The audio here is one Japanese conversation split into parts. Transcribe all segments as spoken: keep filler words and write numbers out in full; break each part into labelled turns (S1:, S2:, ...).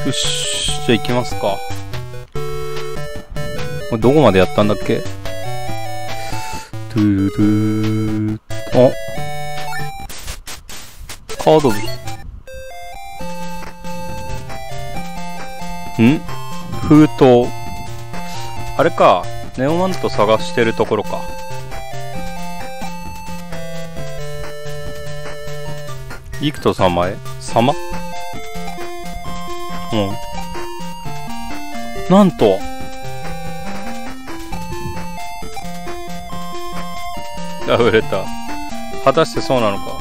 S1: よし、じゃあ行きますか。これどこまでやったんだっけ？トゥルー。あ、カード。ん？封筒。あれか。ネオマント探してるところか。イクト様へ。様？うん。なんと。あ、売れた。果たしてそうなのか。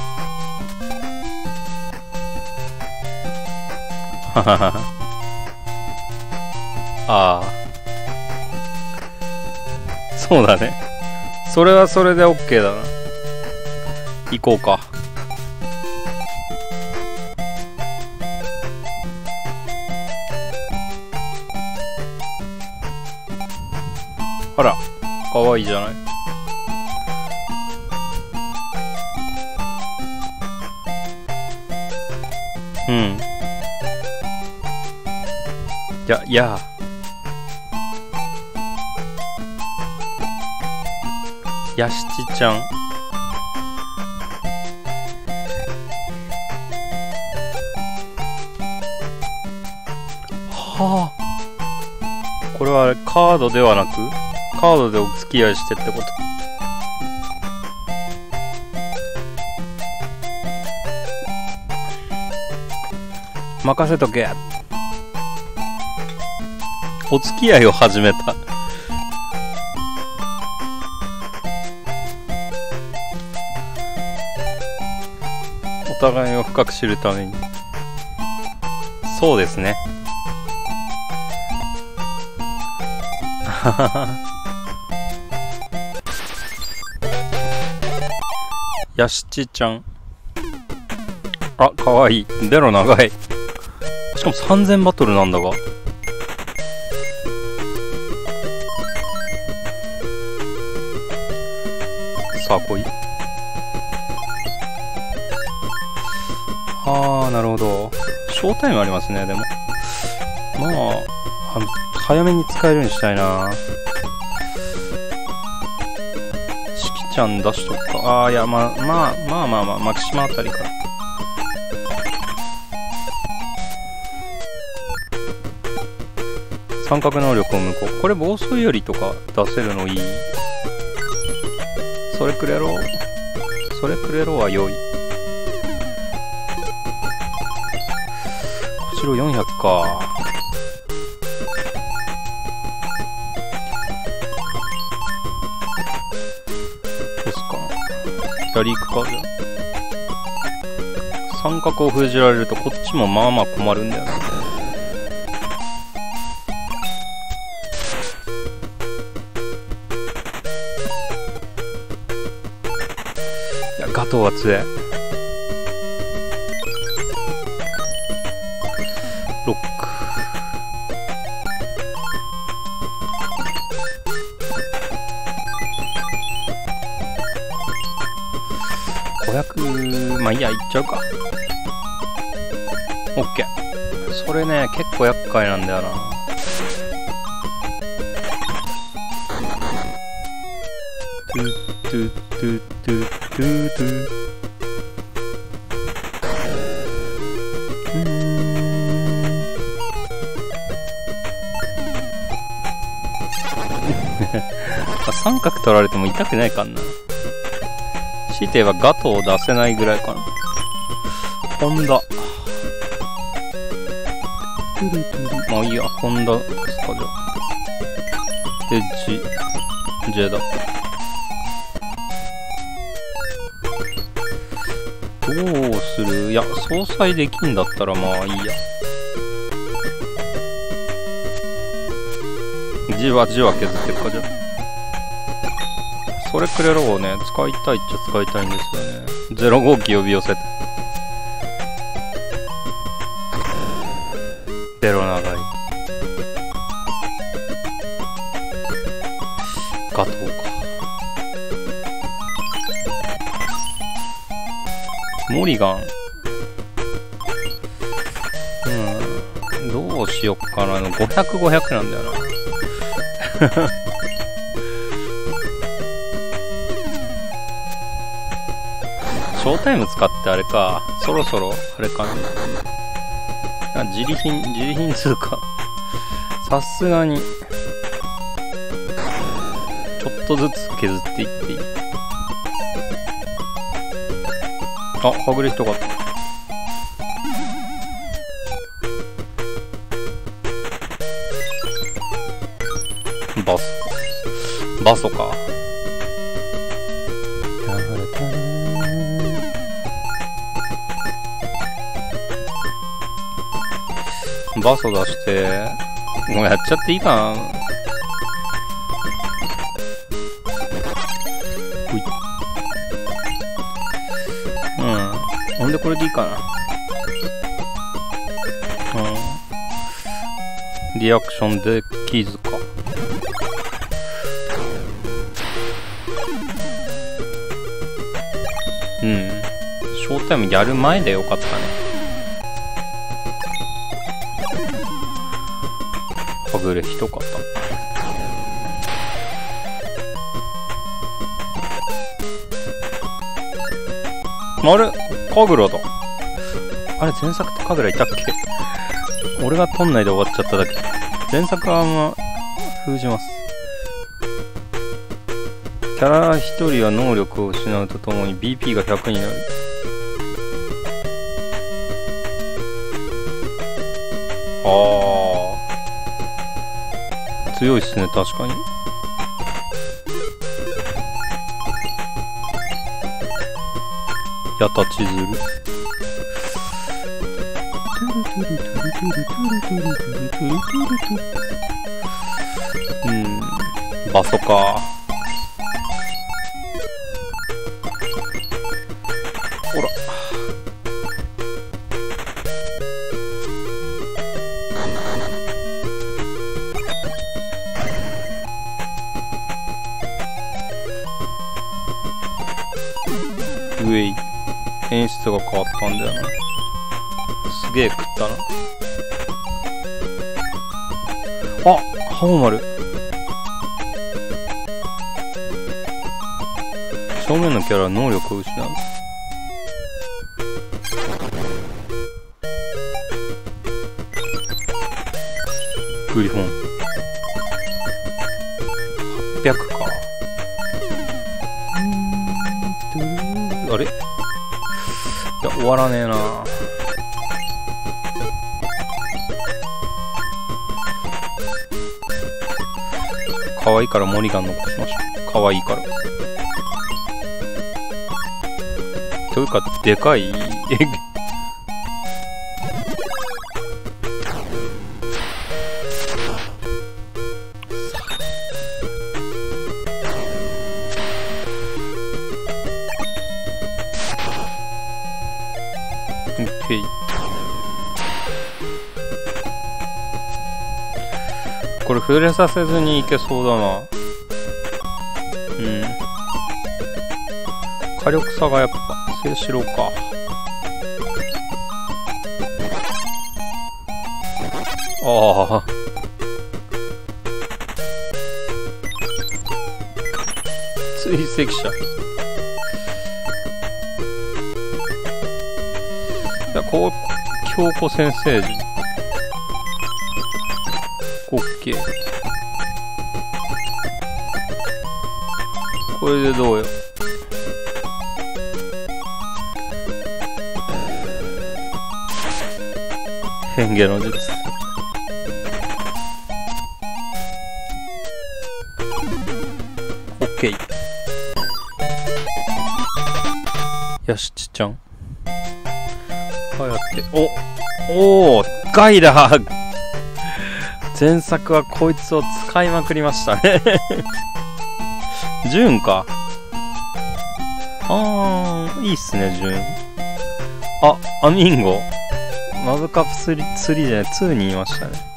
S1: ははは。ああ。そうだね。それはそれで OK だな。行こうか。あら、かわいいじゃない。うん。いや、いや。やしちちゃん。はあ。これはあれ、カードではなく、カードでお付き合いしてってこと？任せとけ。お付き合いを始めた。お互いを深く知るために。そうですね。やしちちゃん。あ、かわいい。ベロ長い。しかもさんぜんバトルなんだが。さあ、来い。あー、なるほど。ショータイムありますね、でも。まあ、あ早めに使えるようにしたいな。しきちゃん出しとくか。あー、いや、まあ、まあ、まあまあまあ、マキシマあたりから。三角能力を無効。これ暴走よりとか出せるのいい。それくれろ。それくれろは良い。こちらよんひゃくか。どうすかな。左行くか。じゃあ三角を封じられるとこっちもまあまあ困るんだよね。ガトーは強い。ロック。ごひゃく、まあいいや、いっちゃうか。オッケー。それね、結構厄介なんだよな。トゥトゥトゥトゥトゥトゥ。うーん。三角取られても痛くないかんな。強いて言えばガトーを出せないぐらいかな。ホンダ。まあいいや、ホンダですか、じゃあ。エッジ、ジェダ。どうする？いや、相殺できんだったらまあいいや。じわじわ削っていくか、じゃあ。それくれろをね、使いたいっちゃ使いたいんですよね。ゼロ号機呼び寄せて。ベロ長い。ガトーか。モリガン。うん。どうしよっかな。ごひゃく、ごひゃくなんだよな。ショータイム使ってあれか。そろそろ、あれかな。あ、自利品、自利品通貨。さすがに、ちょっとずつ削っていっていい。あ、はぐれ人があった。バスか。バソか。バソ出して、もうやっちゃっていいかな。ほい。うん。ほんでこれでいいかな。うん。リアクションでキーズか。うん。ショータイムやる前でよかったね。はぐれ一方。あれカグラだ。あれ前作ってカグラいたっけ？俺が取んないで終わっちゃっただけ。前作はあんま封じます。キャラひとりは能力を失うとともに ビーピー がひゃくになる。ああ。強いっすね、確かに。やたちずる。うん。バソか。ほら。ウェイ。演出が変わったんだよな。すげえ食ったな。あ、ハモマル。正面のキャラは能力を失う。グリフォン。はっぴゃくか。あれ？いや、終わらねえな。可愛いからモリガン残しましょう。可愛いから。というか、でかい。これ触れさせずにいけそうだな。うん。火力差がやっぱ、静止炉か。ああ。追跡者。いや、こう、京子先生陣。オッケー。これでどうよ。変化の術。オッケー。よし、ちっちゃん。こうやって、お、おー、ガイだ。前作はこいつを使いまくりましたね。ジューンか。あー、いいっすね、ジューン。あ、アミンゴ。マブカップスリー、スリーじゃない、ツーにいましたね。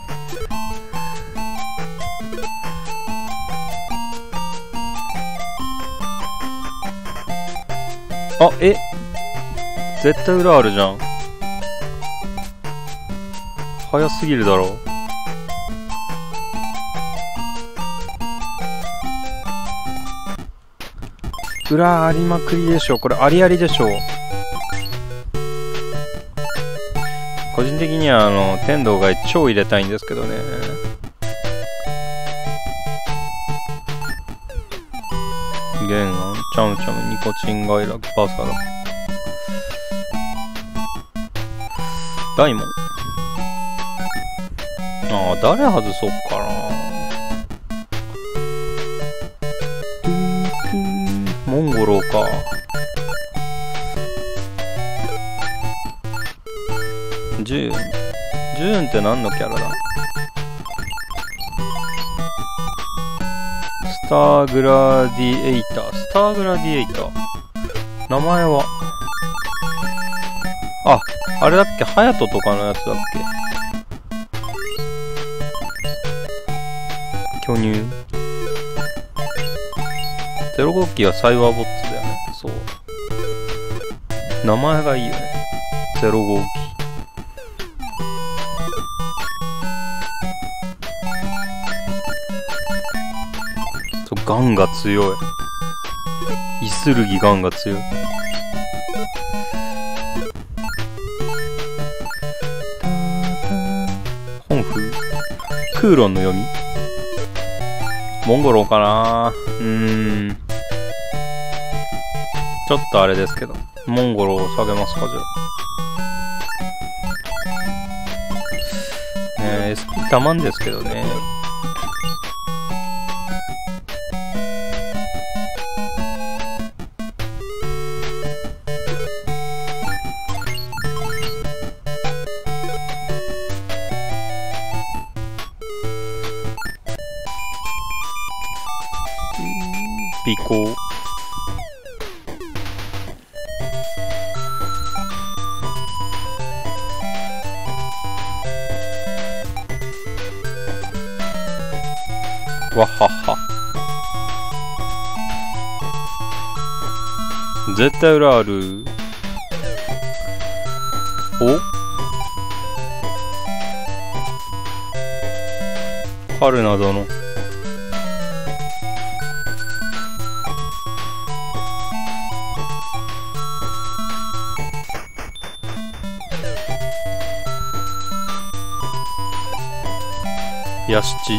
S1: あ、え絶対裏あるじゃん。 早すぎるだろう。裏ありまくりでしょ。これありありでしょ。個人的にはあの天道が超入れたいんですけどね。ゲンガン、チャムチャム、ニコチンガイラク、バサラ、ダイモン。ああ、誰外そうかな。モンゴローか。ジューン。ジューンって何のキャラだ。スターグラディエイター。スターグラディエイター。名前は。あ、あれだっけ、ハヤトとかのやつだっけ。巨乳。ゼロ号機はサイバーボッツだよね。そう。名前がいいよね。ゼロ号機。そう、ガンが強い。イスルギガンが強い。本風クーロンの読みモンゴローかな。うーん。ちょっとあれですけど。モンゴローを下げますか、じゃあ。えー、エスピー たまんですけどね。尾行。わはは。絶対裏ある。お？春菜殿。屋敷。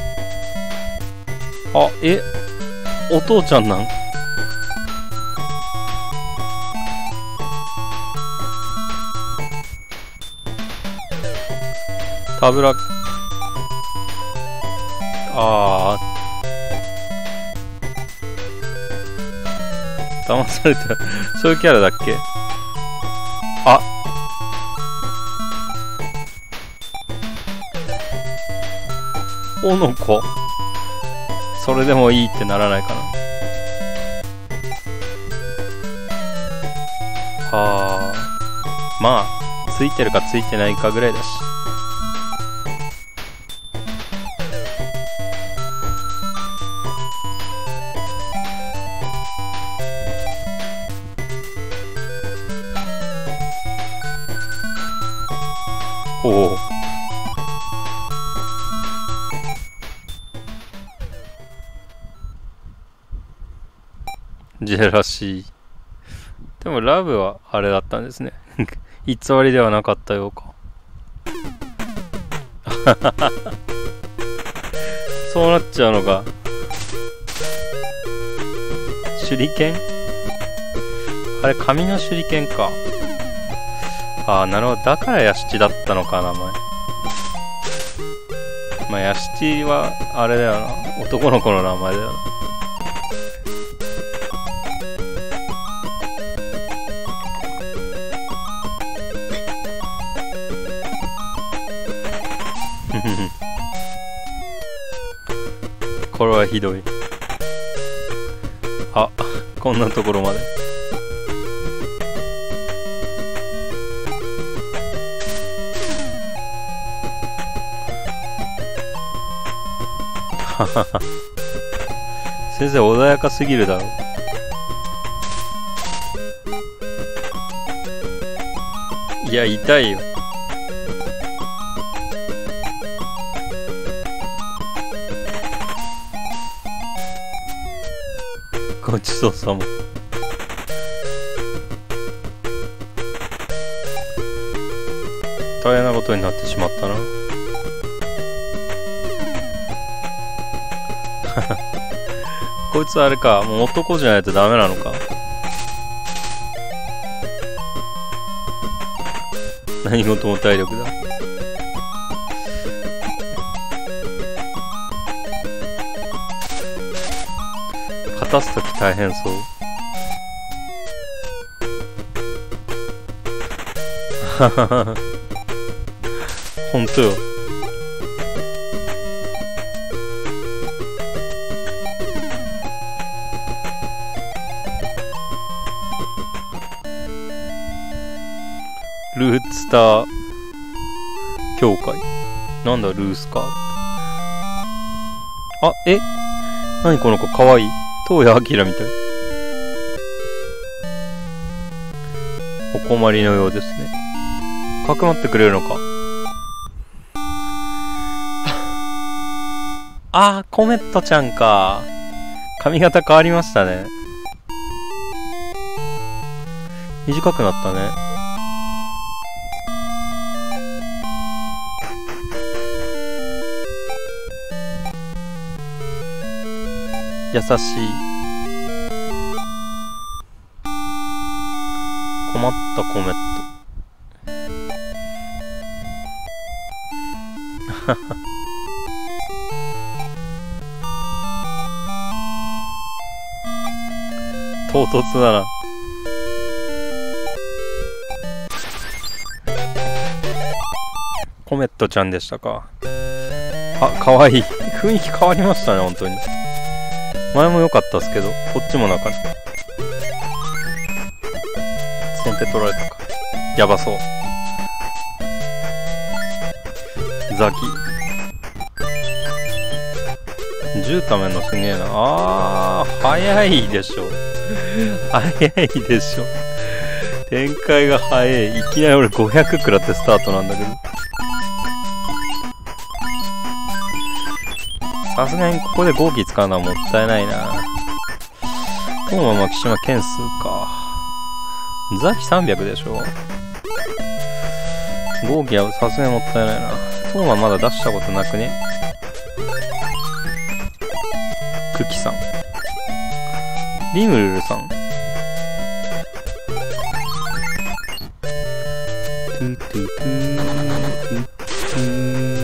S1: あ、え、お父ちゃんなん？タブラ、ああ。騙された。そういうキャラだっけ？あ、おの子。それでもいいってならないかな。はあ。まあ、ついてるかついてないかぐらいだし。おお。ジェラシー。でもラブはあれだったんですね。偽りではなかったようか。そうなっちゃうのか。手裏剣？あれ紙の手裏剣か。ああ、なるほど。だからヤシチだったのか、名前。まあヤシチはあれだよな。男の子の名前だよな。これはひどい。あ、こんなところまで。ははは。先生穏やかすぎるだろ。いや、痛いよ。 ごちそうさま。大変なことになってしまったな。こいつあれか、もう男じゃないとダメなのか。何事も体力だ。勝たすとき大変そう。ほんとよ。ルーツター協会。なんだルースか。あ、え何この子かわいい。東谷明みたい。お困りのようですね。かくまってくれるのか。あー、コメットちゃんか。髪型変わりましたね。短くなったね。優しい。困ったコメット。唐突だな。コメットちゃんでしたか。あ、かわいい。雰囲気変わりましたね、本当に。前も良かったっすけど、こっちもなんか先手取られたか。やばそう。ザキ。銃ためんのすげえな。あー、早いでしょ。早いでしょ。展開が早い。いきなり俺ごひゃく食らってスタートなんだけど。さすがにここで合気使うのはもったいないな。トーマ牧島件数か。ザキさんびゃくでしょ。合気はさすがにもったいないな。トーマまだ出したことなくね。クキさん。リムルルさん。トゥトゥトゥトゥトゥ。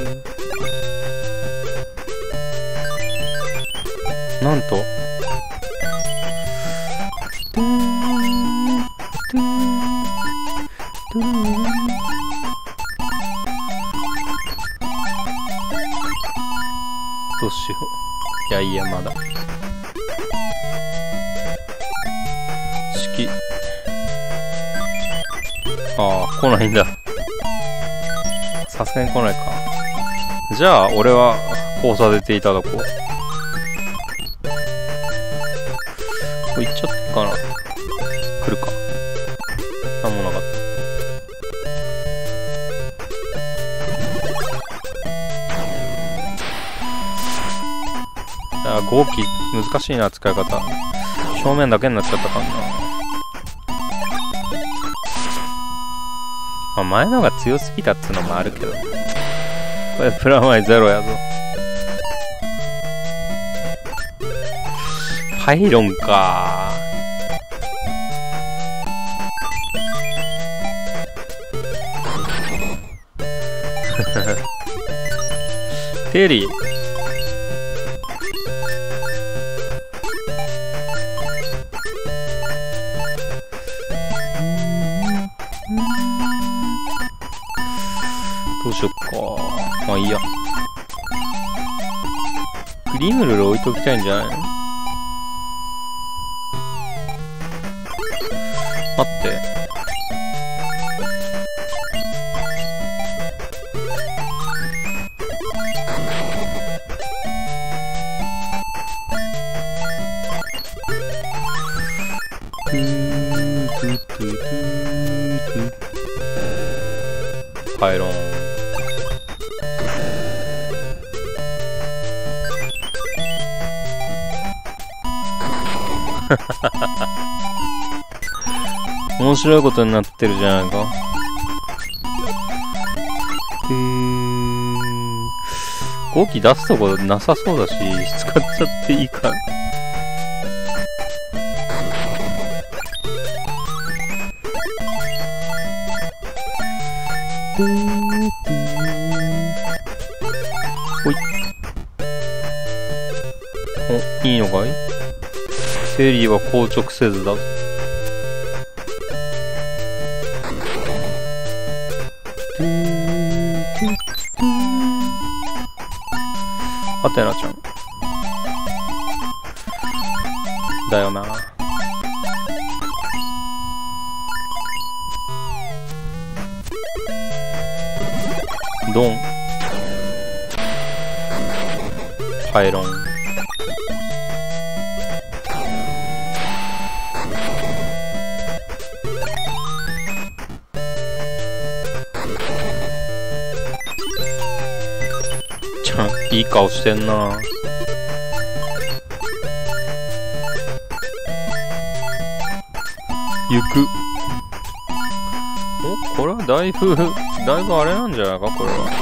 S1: なんとどうしよう。いやいや、まだ式。ああ、来ないんだ。さすがに来ないか。じゃあ俺はこうさせていただこう。これ行っちゃったかな。来るか。なんもなかった。あ、合気難しいな、使い方。正面だけになっちゃったかな。まあ、前のが強すぎたっつうのもあるけど。これプラマイゼロやぞ。パイロンかー。テリー。どうしよっか。まあいいや。グリムルル置いときたいんじゃないの？待って。トゥートゥトゥトゥトゥ。パイロン。 面白いことになってるじゃないか。へー。ごき出すとこなさそうだし、使っちゃっていいか。ほい。お、いいのかい？セリーは硬直せずだ。アテナちゃんだよな。ドンパイロンちゃんいい顔してんな。行く。お、これはだいぶだいぶあれなんじゃないか、これは。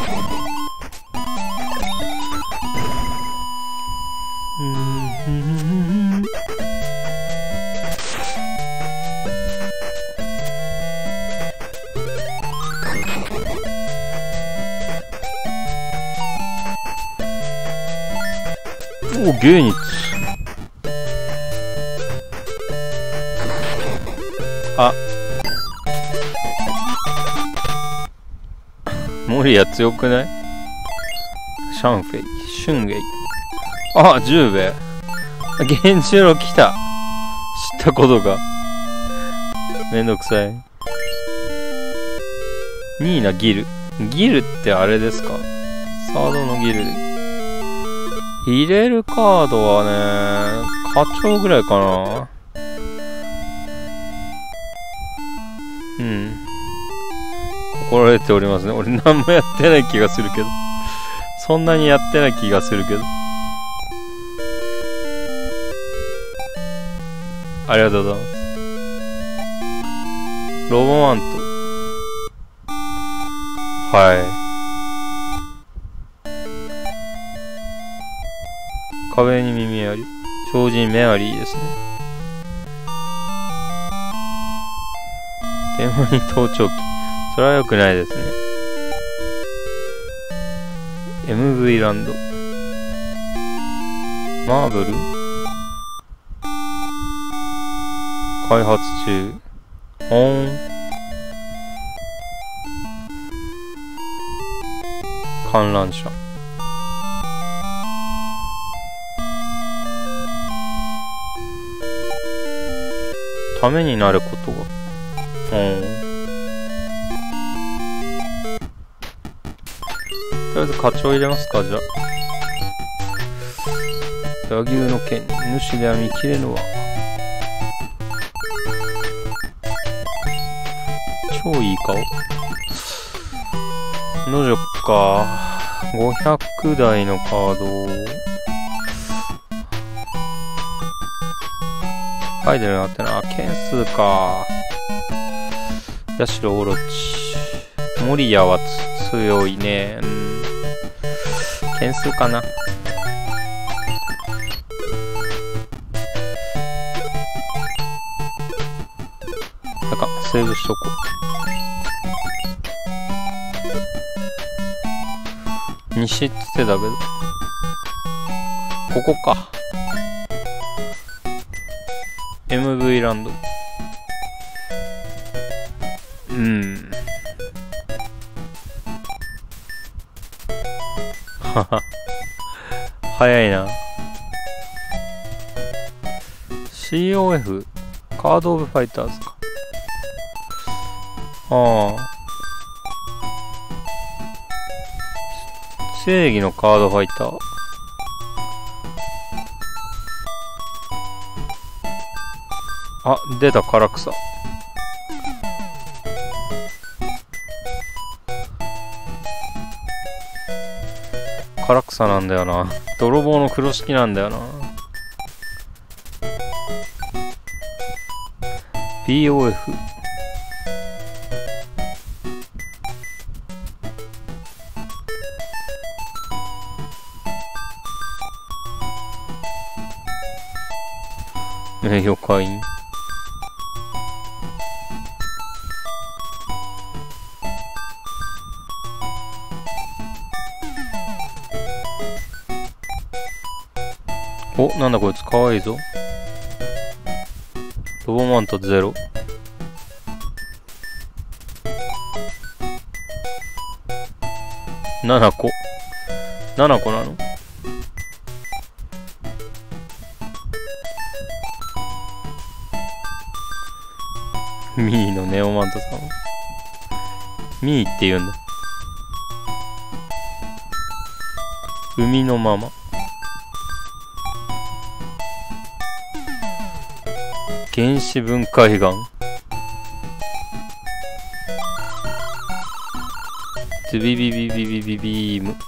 S1: お、ゲーニッツ。あ、モリア強くない？シャンフェイ、シュンウェイ。あ、ジューベ。ゲンジロ来た。知ったことが。めんどくさい。ニーナ、ギル。ギルってあれですか？サードのギル。入れるカードはね、課長ぐらいかな。うん。心得ておりますね。俺何もやってない気がするけど。そんなにやってない気がするけど。ありがとうございます。ロボマント。はい。壁に耳あり。超人メアリーですね。電話に盗聴器。それは良くないですね。エムブイ ランド。マーブル開発中。ほーん。観覧車。ためになることが。うん。とりあえず課長入れますか、じゃあ。野牛の剣、主では見切れぬわ。超いい顔。のじょか。ごひゃくだいのカードを。書いてるなってな。件数か。ヤシロオロチ。モリアは強いね。うん。件数かな。なんか、セーブしとこう。西っつってたけど。ここか。エムブイ ランド。うん。はは。早いな。シーオーエフ カードオブファイターズか。ああ。正義のカードファイター。あ、出た、唐草。唐草なんだよな。泥棒の風呂敷なんだよな。 ビーオーエフ。名誉会員。お、なんだこいつかわいいぞ。ロボマントゼロ。ななこ。ななこなの？ミーのネオマントさん。ミーって言うんだ。海のまま。原子分解岩。ズビビビビビビビーム。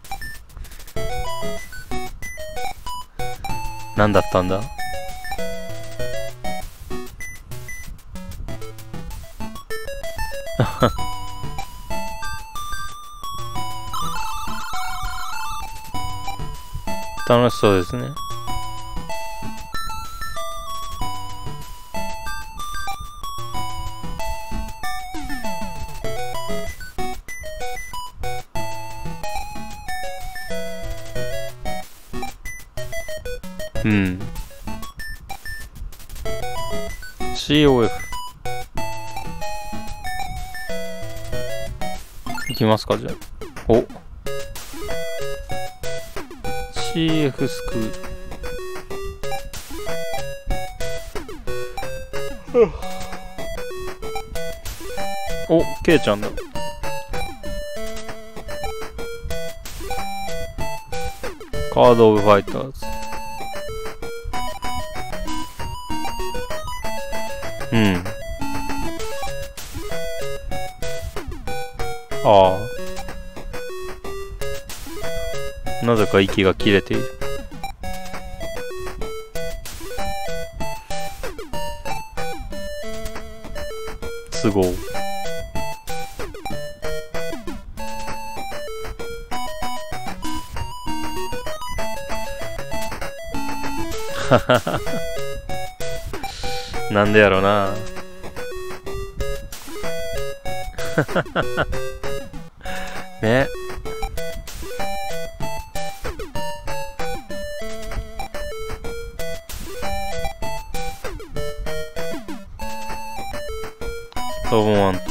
S1: 何だったんだ？楽しそうですね。うん。シーオーエフ。いきますか、じゃあ。お。シーエフ スクール。お、ケイちゃんだ。カードオブファイターズ。うん。ああ。なぜか息が切れている。都合。ははは。なんでやろな。ね。ロボマント。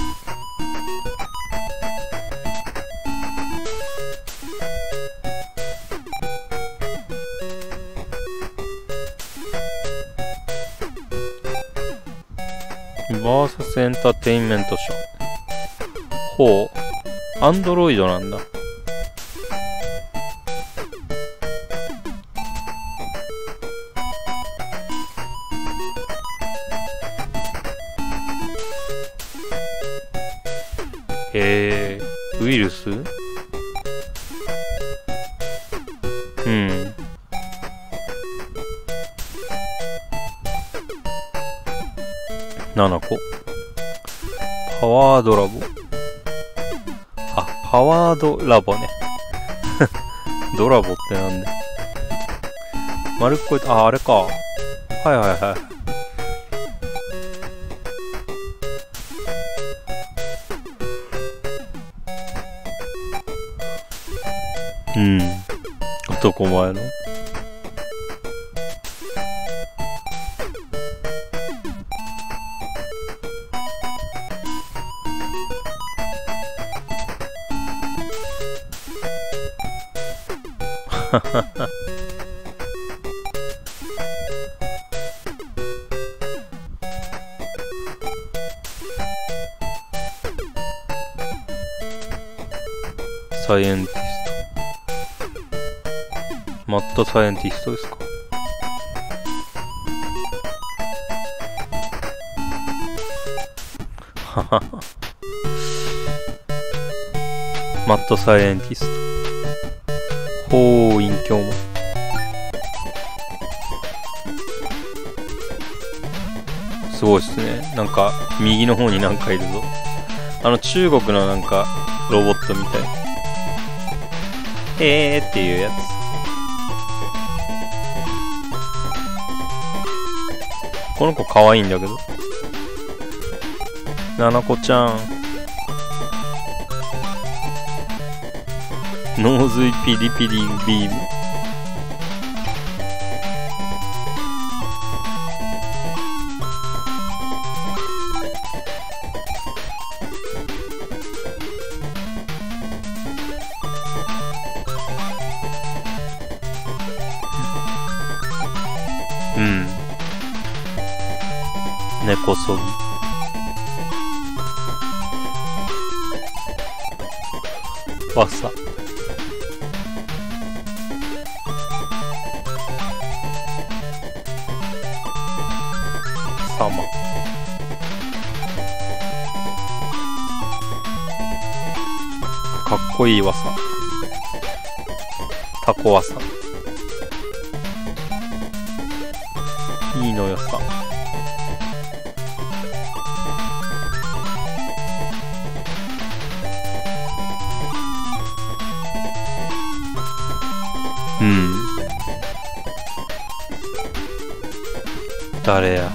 S1: バーサスエンターテインメントショー。ほう。アンドロイドなんだ。へえ。ウイルス？うん。ななこ。パワードラボ。あ、パワードラボね。ドラボってなんで。丸っこい、あ、あれか。はいはいはい。うん。男前の。サイエンティスト。マッドサイエンティストですか。ははは。マッドサイエンティスト。ほう、隠居も。 すごいっすね。なんか右の方になんかいるぞ。あの中国のなんかロボットみたい。へーっていうやつ。この子可愛いんだけど。ななこちゃん。ノーズイピリピリビーム。うん。根こそぎ。わさ。さま。かっこいいわさ。タコわさ。いいのよさ。うん。誰や。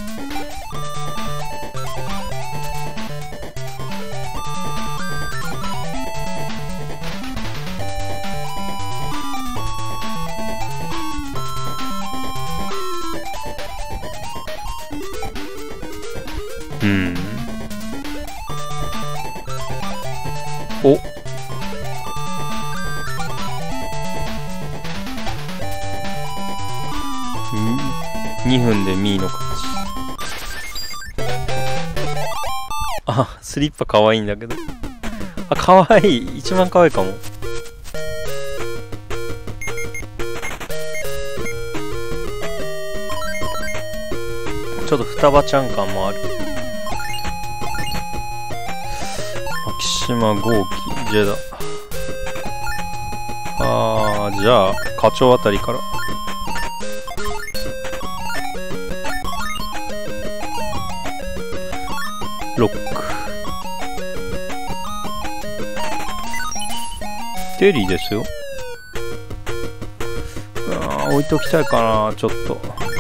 S1: うん。お。にふんでミーの勝ち。あ、スリッパかわいいんだけど。あ、かわいい。一番かわいいかも。ちょっと双葉ちゃん感もある。牧島豪輝、ジェダ。あー、じゃあ、課長あたりから。ロック。テリーですよ。あー、置いときたいかな、ちょっと。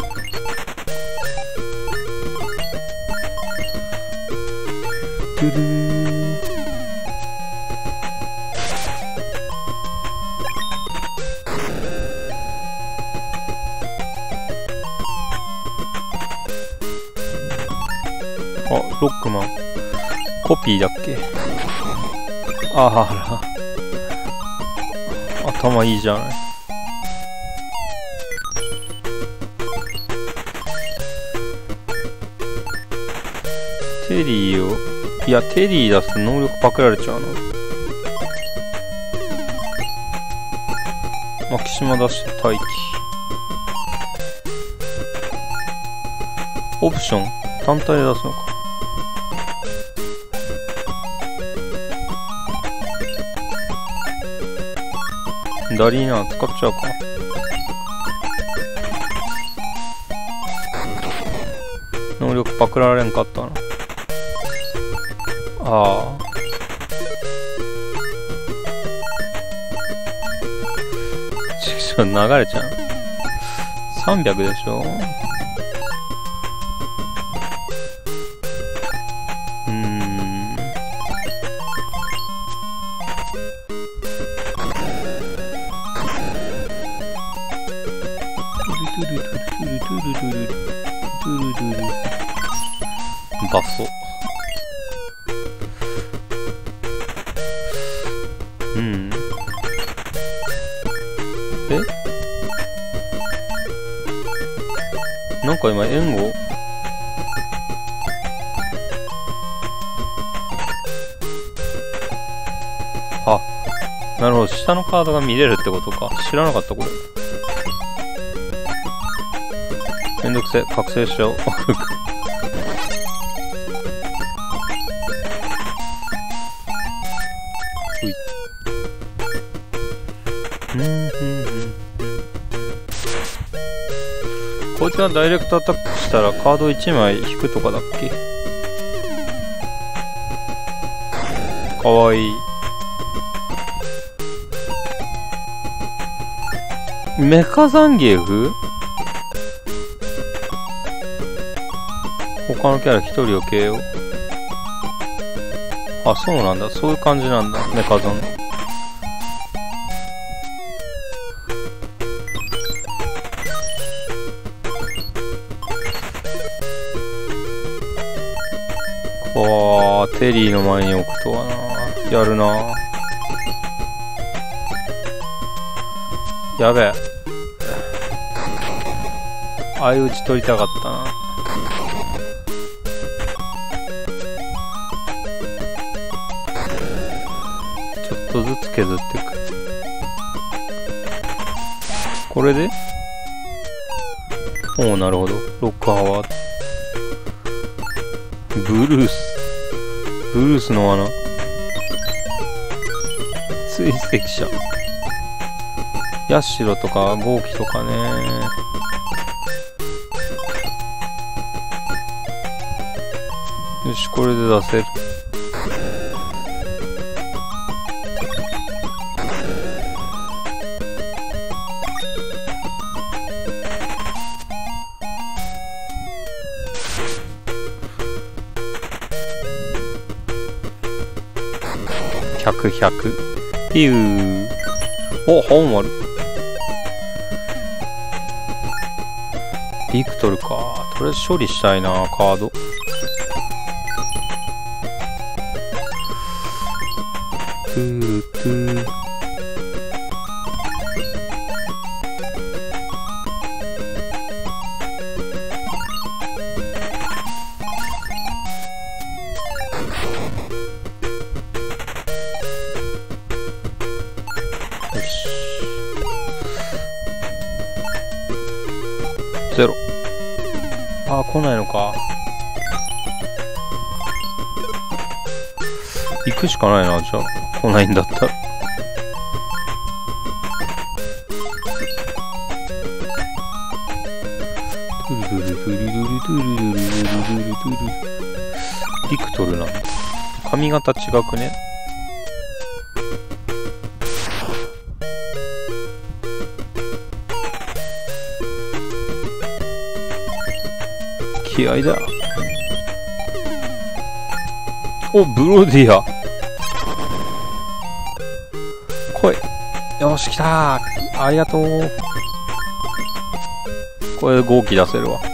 S1: トゥルー。あ、ロックマン。コピーだっけ。あら。頭いいじゃない。テリーを、いや、テリー出すと能力パクられちゃうな。牧島出して待機。オプション単体で出すのか。ダリーナ使っちゃうか。能力パクられんかったな。ああ。ちくしょう、流れちゃう。さんびゃくでしょ。うーん。バソ。うん。え？なんか今援護？あ、なるほど。下のカードが見れるってことか。知らなかった、これ。めんどくせえ。覚醒しちゃおう。うい。うん、うん、うん。ここいつがダイレクトアタックしたらカードいちまい引くとかだっけ。かわいい。メカザンギエフ、他のキャラ一人を消えよう。あ、そうなんだ。そういう感じなんだ。メカザン。わー、テリーの前に置くとはな。やるな。やべえ。相打ち取りたかったな。ちょっとずつ削っていく。これでおお、なるほど。ロックハワード。ブルース。ブルースの罠。追跡者。ヤシロとかゴーキとかね。よし、これで出せる。ひゃく、ひゃく。ピュー。お、本丸。ビクトルか。とりあえず処理したいな、カード。トゥートゥー。よし。ゼロ。ああ、来ないのか。行くしかないな、じゃあ。来ないんだったら。トゥルルルトゥルルルトゥルルルルルルルルル。ビクトルなんだ。髪型違くね。気合いだ。お、ブロディア。来い。よし、来たー。ありがとう。これで号機出せるわ。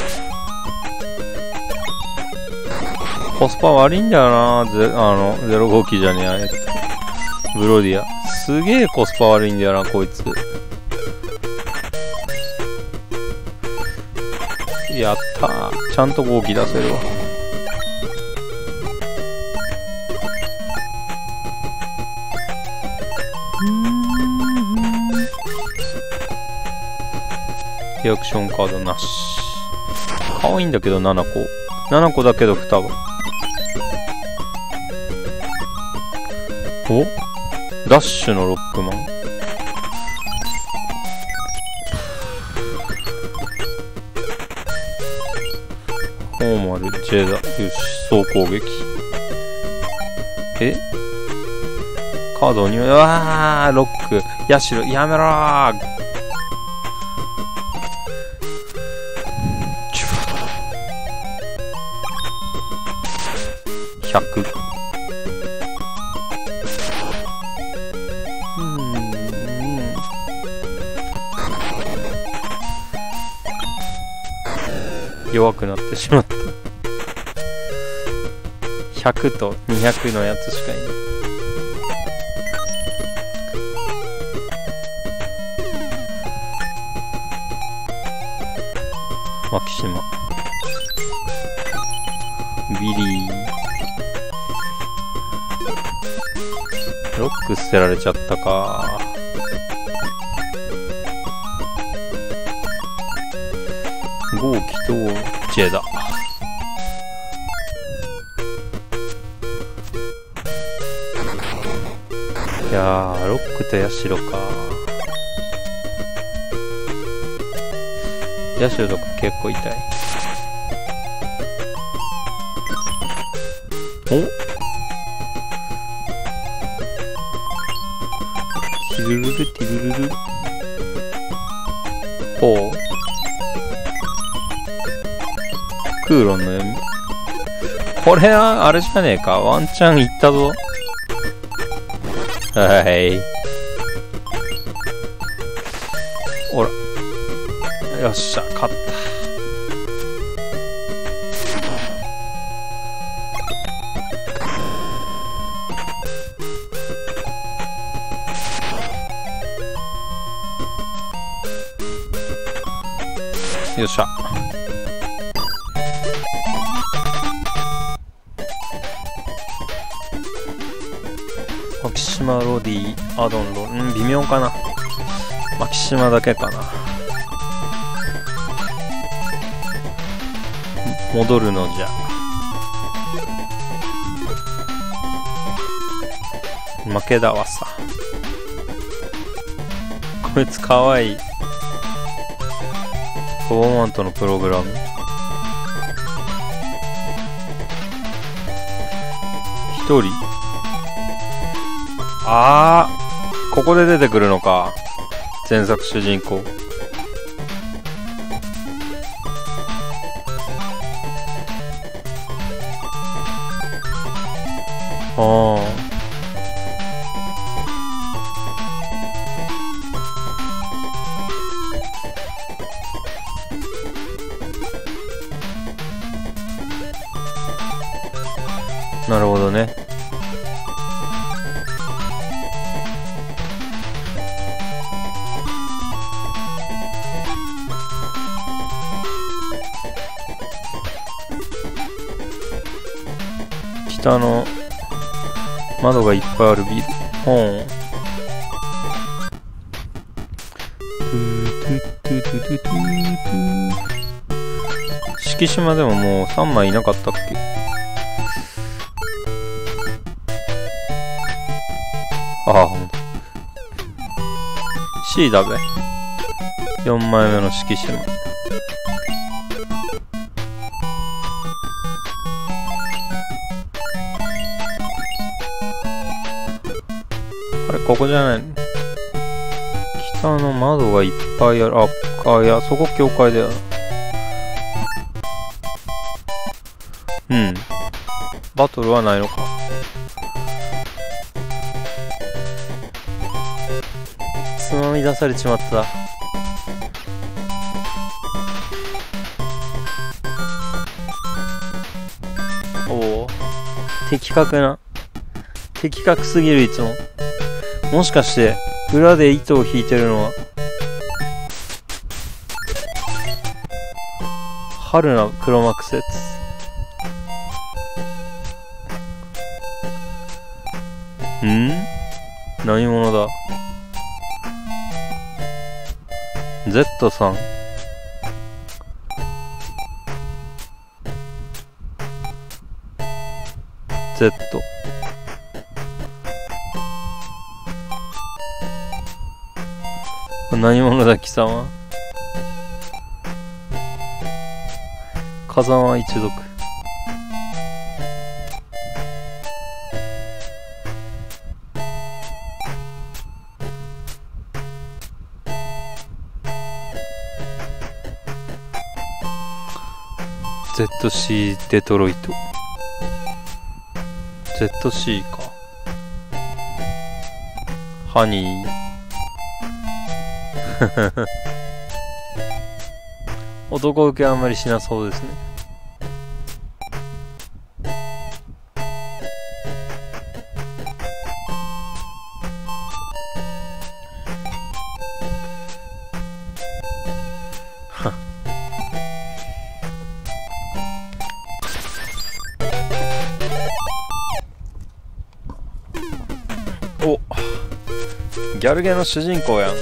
S1: コスパ悪いんだよな。ゼ、あの、ゼロ号機じゃねえ、あれ。ブロディア。すげえコスパ悪いんだよな、こいつ。やったー。ちゃんと号機出せるわ。リアクションカードなし。可愛いんだけどななこ。ななこだけど双葉。お？ダッシュのロックマン。フォーマル、ジェダ。よし、総攻撃。え？カードに、うわー、ロック。ヤシロ、やめろー。ひゃく。うーん。弱くなってしまった。ひゃくとにひゃくのやつしかいない。マキシマ。ビリー。ロック捨てられちゃったか。ゴーキとジェダ。いやー、ロックとヤシロか。 野手とか結構痛い。おティルルルティルルル。ほう。クーロンの読み。これはあれじゃねえか。ワンチャンいったぞ。はい。ほら。よっしゃ、勝った。よっしゃ。マキシマロディ、アドンロ、ん微妙かな。マキシマだけかな。戻るのじゃ。負けだわさ。こいつかわいい。コボマントのプログラム。一人。あー、ここで出てくるのか。前作主人公。ああ。なるほどね。北の窓がいっぱいあるビル。ほん。敷島でももうさんまいいなかったっけ？ああ、ほんと。C だべ。よんまいめの敷島。あれ、ここじゃないの？北の窓がいっぱいある。あ、あ、いや、そこ教会だよ。うん。バトルはないのか。つまみ出されちまった。おお。的確な。的確すぎる、いつも。もしかして、裏で糸を引いてるのは、春な黒幕説。ん？何者だ？ Z さん。Z。何者だ貴様。風間一族。ゼットシー デトロイト。 ゼットシー か。ハニー。男受けあんまりしなそうですね。お、ギャルゲの主人公やん。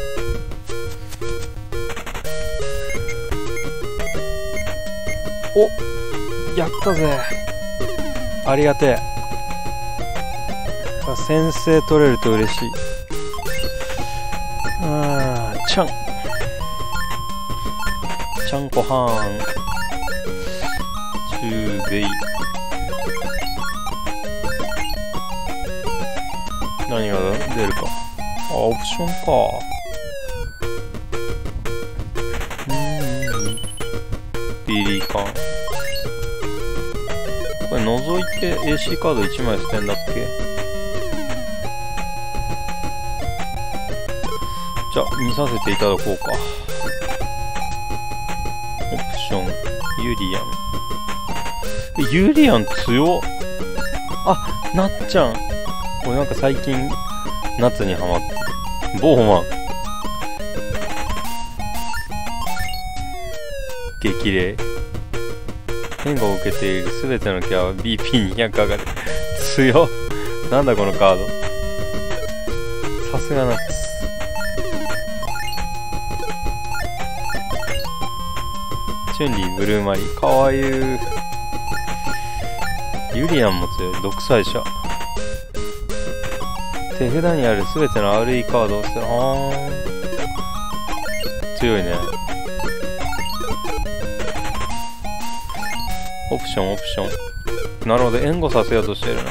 S1: お、やったぜ。ありがてえ。先生取れると嬉しい。あーちゃん。 ちゃんこはーん。中米。何が出るか。あ、オプションか。うーん。ビリーカン。これ覗いて エーシー カードいちまい捨てんだっけ？じゃあ、見させていただこうか。オプション、ユリアン。ユリアン強っ。あ、なっちゃん。俺なんか最近、夏にハマって。ボーマン。激励。変化を受けているすべてのキャラは ビーピーにひゃく 上がる。強っ。なんだこのカード。さすがナッツ。チュンリー、ブルーマリー。かわゆー。ユリアンも強い。独裁者。手札にあるすべての アールイー カードを捨てる。あー。強いね。オプション、オプション。なるほど、援護させようとしてるな。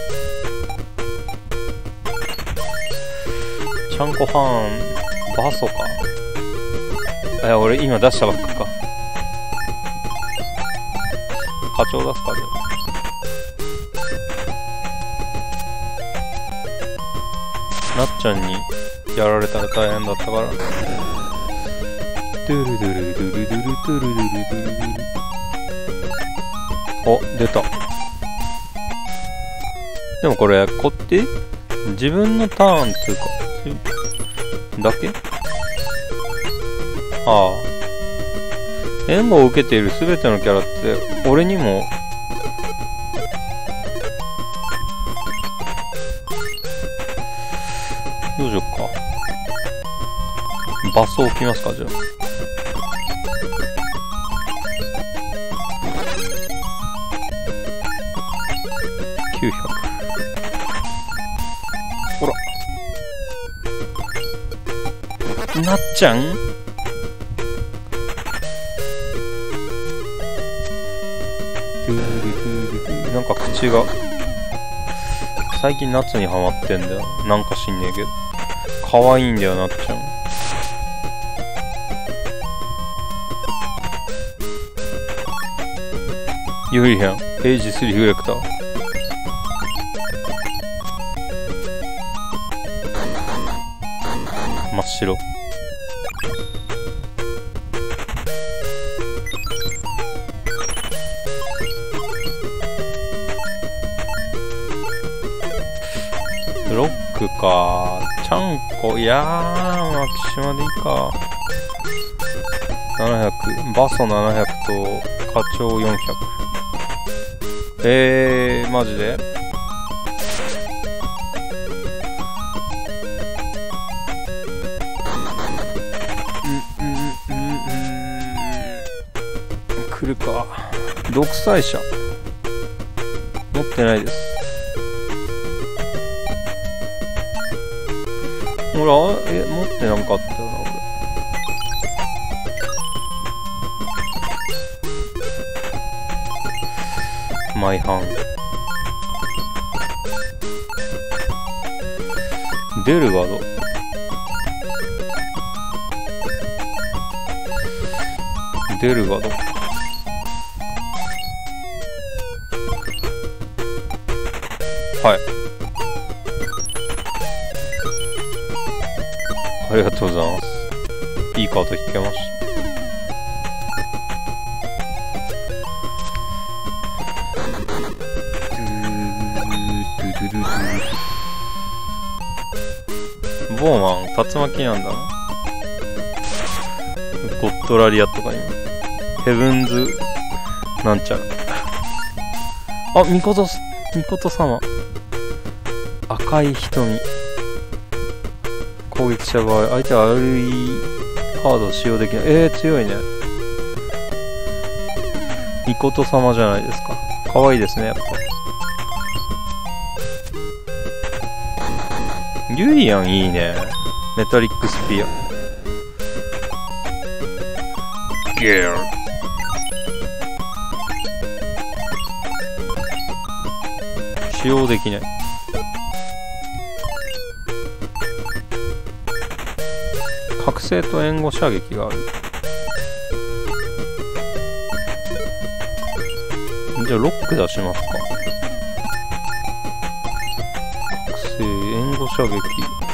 S1: ちゃんこはーん。バソか。え、俺今出したばっかか。課長出すか、じゃあ。なっちゃんにやられたら大変だったから。ドゥルドゥルドゥルドゥルドゥルドゥルドゥルドゥル。お、出た。でもこれ、こって、自分のターンっていうか、だけ？ああ。援護を受けているすべてのキャラって、俺にも、どうしよっか。バス置きますか、じゃあ。きゅうひゃく。ほら。なっちゃん？なんか口が。最近夏にハマってんだよ。なんか知んねえけど。可愛いんだよ、なっちゃん。ユリアン、ページスリフレクター。真っ白。ロックか。ちゃんこ。いやー、マキシマでいいか。ななひゃく。バソななひゃくと、課長よんひゃく。えー、マジで？うん、うん、うん、うん。来るか。独裁者。持ってないです。ほら、え、持ってなんかあったよな、俺。マイハン。デルガド。デルガド。はい。ありがとうございます。いいカード引けました。ボーマン、竜巻なんだな。ゴッドラリアとか今。ヘブンズ、なんちゃら。あ、ミコト、ミコト様。赤い瞳。攻撃した場合、相手は アールイー カードを使用できない。えー、強いね。ミコト様じゃないですか。可愛いですね、やっぱ。ユリアンいいね。メタリックスピア。 ゲール。使用できない。覚醒と援護射撃がある。じゃあロック出しますか。覚醒、援護射撃。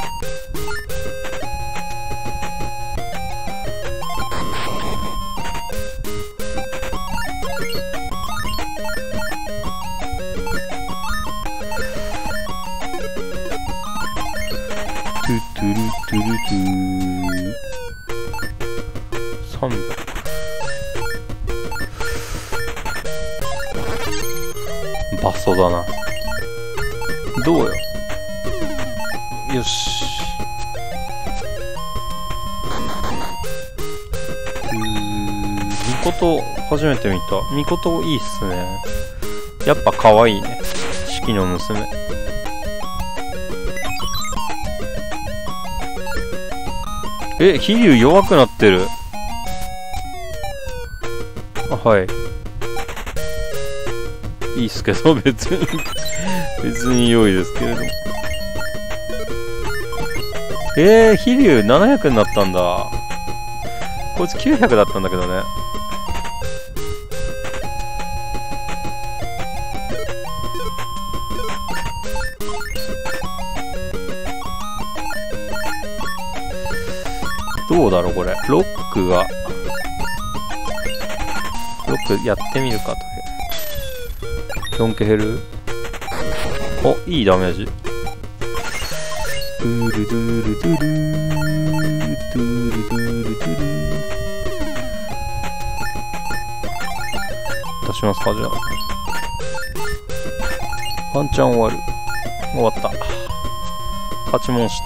S1: トゥトゥルトゥルトゥさんびゃく。バソだな。どうよ。よし。うーん、ミコト初めて見た。ミコトいいっすね。やっぱ可愛いね。四季の娘。え、飛竜弱くなってる。あ、はい。いいっすけど、別に。別に良いですけれども。えー、飛竜ななひゃくになったんだ。こいつきゅうひゃくだったんだけどね。どうだろうこれ。ロックが。ロックやってみるかと。よんケ減る。お、いいダメージ。ドゥルドゥルドゥルドゥルドゥルドゥル。出しますかじゃあ。ワンチャン終わる。終わった。勝ちもんした。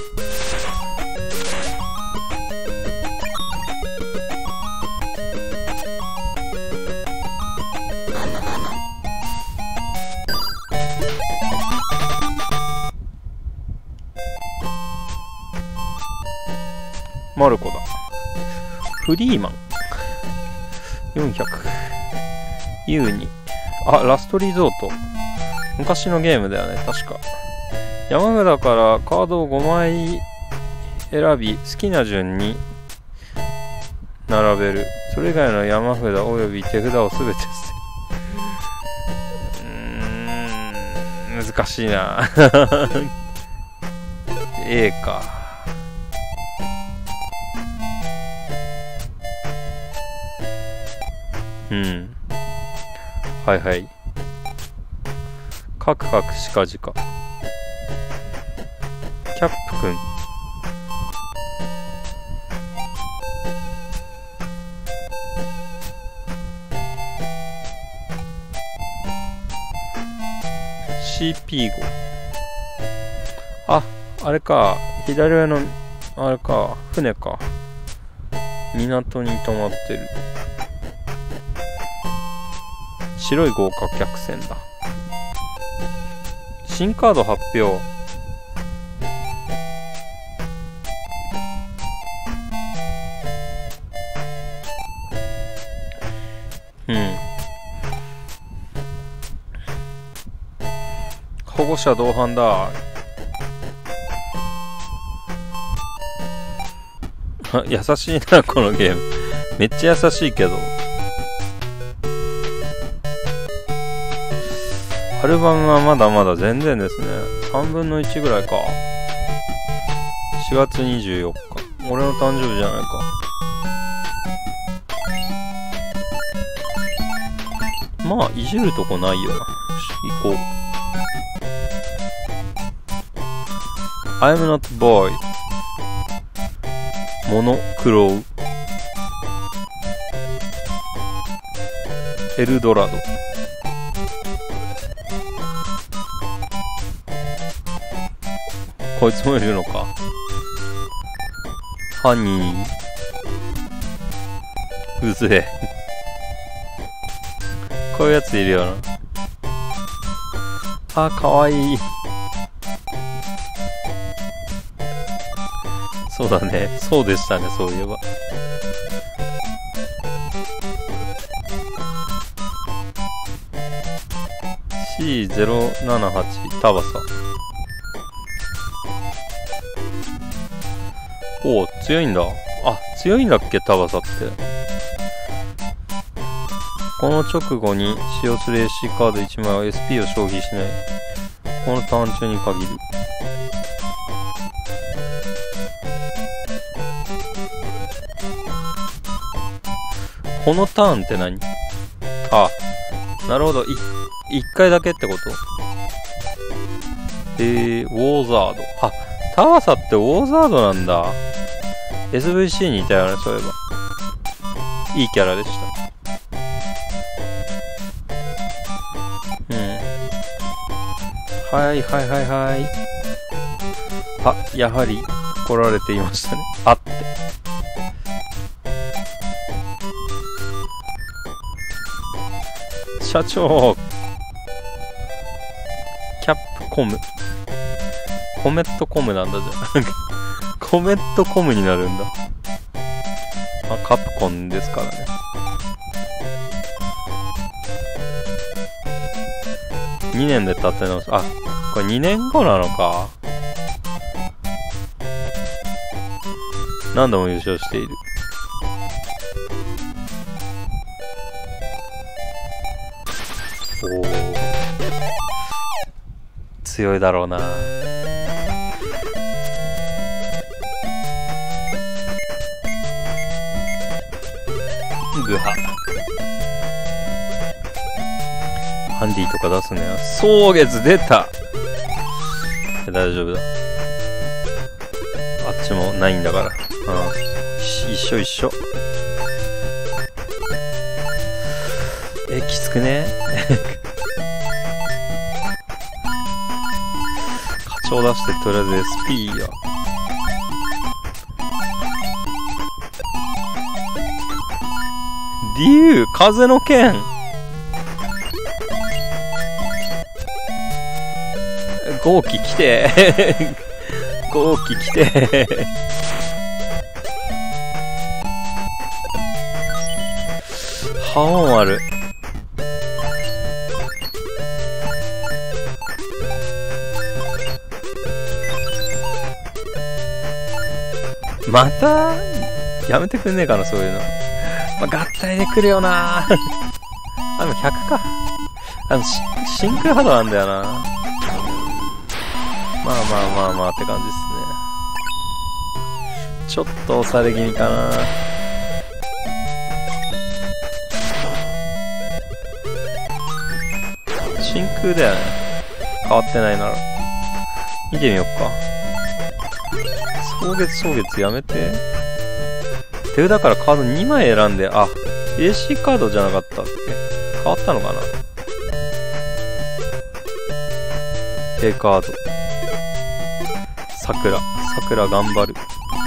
S1: マルコだ。フリーマン。よんひゃく。ユーに。あ、ラストリゾート。昔のゲームだよね、確か。山札からカードをごまい選び、好きな順に並べる。それ以外の山札および手札をすべて捨てる。うーん、難しいな。A か。うん。はいはい。カクカクしかじか。キャップくん。シーピーご。あ、あれか。左上の、あれか。船か。港に止まってる。白い豪華客船だ。新カード発表。うん。保護者同伴だ。優しいなこのゲーム。めっちゃ優しいけど。アルバムはまだまだ全然ですね。さんぶんのいちぐらいか。しがつにじゅうよっか。俺の誕生日じゃないか。まあ、いじるとこないよな。よし、行こう。I'm not boy。モノクロウ。エルドラド。こいつもいるのか。ハニー。うぜえ。こういうやついるよな。あ、かわいい。そうだね。そうでしたね、そういえば。 シーゼロななはち タバサ。おお、強いんだ。あ、強いんだっけタバサって。この直後に使用する エーシー カードいちまいは エスピー を消費しない。このターン中に限る。このターンって何？あ、なるほど。い、一回だけってこと？えー、ウォーザード。あ、タバサってウォーザードなんだ。エスブイシー にいたよね、そういえば。いいキャラでした。うん。はいはいはいはい。あ、やはり来られていましたね。あって。社長キャップコム。コメットコムなんだじゃん。コメットコムになるんだ。あ、カプコンですからね。にねんで立て直す。あ、これにねんごなのか。何度も優勝している。おお、強いだろうな。グハ。ハンディとか出すね。蒼月出た。大丈夫だ。あっちもないんだから。うん。一緒一緒。え、きつくね。課長出してとりあえず エスピー や。竜、風の剣。豪気来て。豪気来て。ハオンある。またやめてくんねえかな、そういうの。まあ、合体で来るよな。あ、でもひゃくか。あの、真空波動なんだよな。まあまあまあまあって感じっすね。ちょっと押され気味かな。真空だよね。変わってないなら。見てみよっか。蒼月蒼月やめて。手札からカードにまい選んで、あ、エーシー カードじゃなかったっけ？変わったのかな？ A カード。桜。桜頑張る。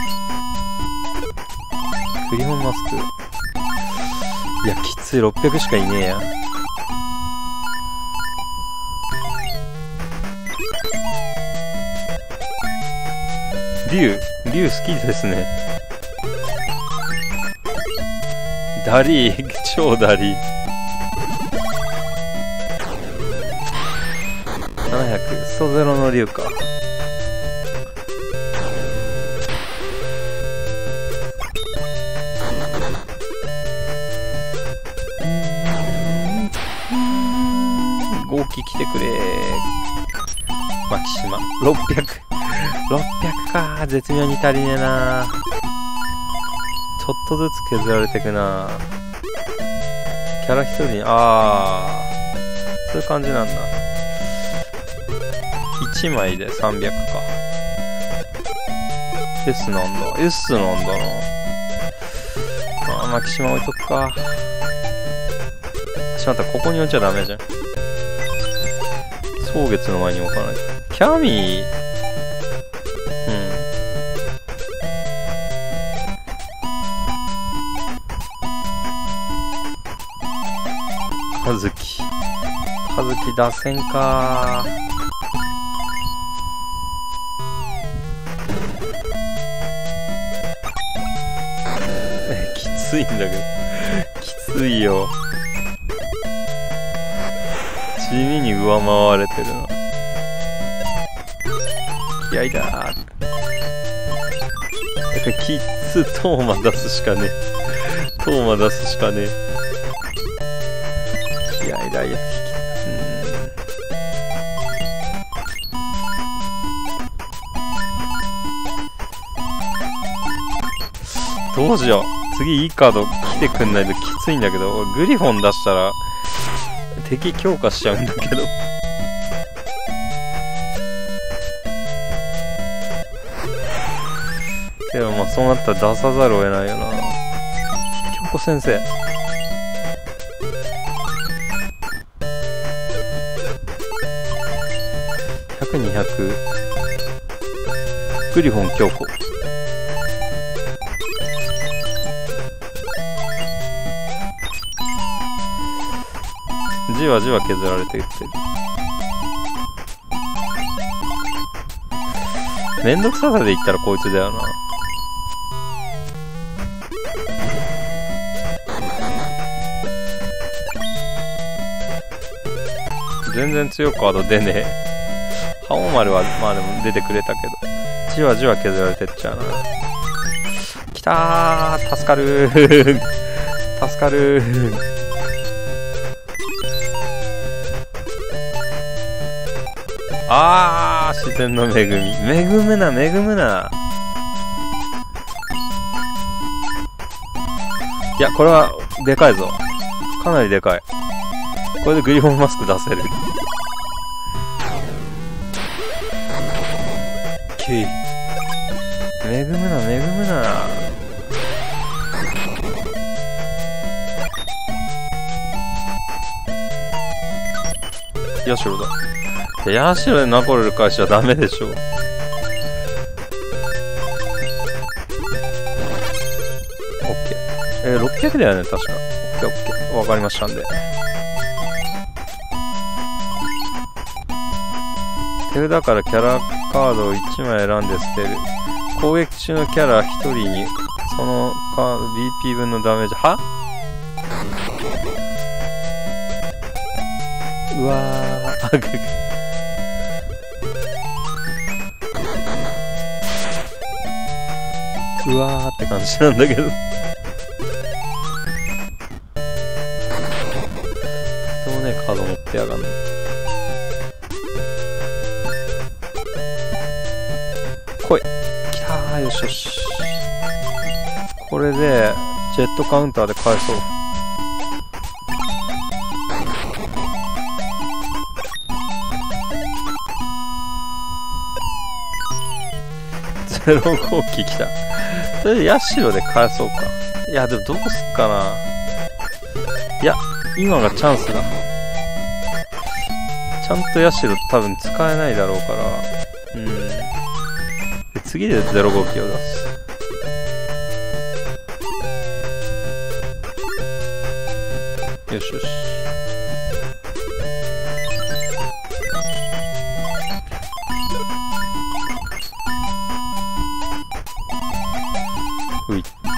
S1: クリオンマスク。いや、きつい。ろっぴゃくしかいねえや。竜、竜好きですね。ダリー、超ダリー。ななひゃく、ストゼロの竜か。豪気来てくれー。マキシマ。ろっぴゃく。ろっぴゃくか。絶妙に足りねえな。ちょっとずつ削られてくな。キャラ一人に、あー。そういう感じなんだ。いちまいでさんびゃくか。S なんだ。S なんだな。あー、マキシマ置いとくか。しまった、ここに置いちゃダメじゃん。蒼月の前に置かないと。キャミー、うん。葉月。葉月出せんかー。え、きついんだけど。きついよ。 地味に上回れてるな。気合いだー。だからキッズトーマ出すしかねえ。トーマ出すしかねえ。気合いだ、やつ。どうしよう。次いいカード来てくんないときついんだけど、俺グリフォン出したら敵強化しちゃうんだけど。けどまあそうなったら出さざるを得ないよな。京子先生。ひゃく、にひゃく。グリフォン京子。じわじわ削られていってる。めんどくささで言ったらこいつだよな。全然強くカード出ねえ。ハオマルはまあでも出てくれたけど、じわじわ削られてっちゃうな。きたー、助かるー助かるー。あー、自然の恵み。恵むな、恵むな。いや、これは、でかいぞ。かなりでかい。これでグリフォンマスク出せる。けい。恵むな、恵むな。ヤシロだ。ヤシロでナコル返しちゃダメでしょ。オッケー。えー、ろっぴゃくだよね、確か。オッケーオッケー。わかりましたんで。手札からキャラカードをいちまい選んで捨てる。攻撃中のキャラひとりに、そのカード ビーピー 分のダメージ。はうわー。うわーって感じなんだけど。とてもね、カード持ってやがんない。来い。来たー、よしよし。これで、ジェットカウンターで返そう。ゼロ号機来た。それでヤシロで返そうか。いや、でもどうすっかな。いや、今がチャンスだ。ちゃんとヤシロ多分使えないだろうから。うん。で次でゼロ号機を出す。よしよし。うい。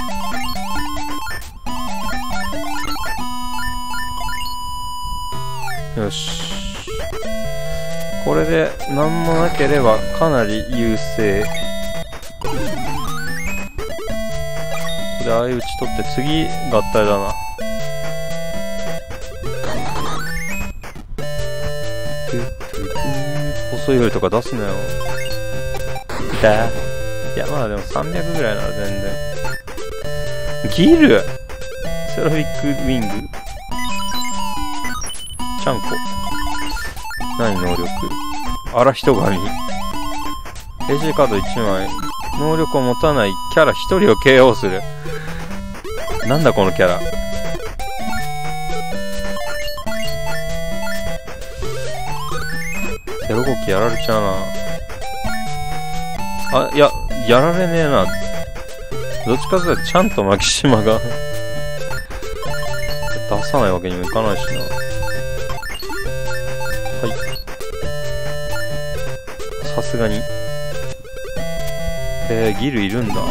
S1: よし。これで何もなければかなり優勢。これで相打ち取って次合体だな。細いよりとか出すなよ。だ。いやまあでもさんびゃくぐらいなら全然。ギルセラフィックウィングちゃんこ何能力荒人神 エージー カードいちまい能力を持たないキャラひとりを ケーオー する。なんだこのキャラ。ゼロ号機やられちゃうなあ。いややられねえな。どっちかというとちゃんとマキシマが出さないわけにもいかないしな。はい、さすがに。えー、ギルいるんだ。よ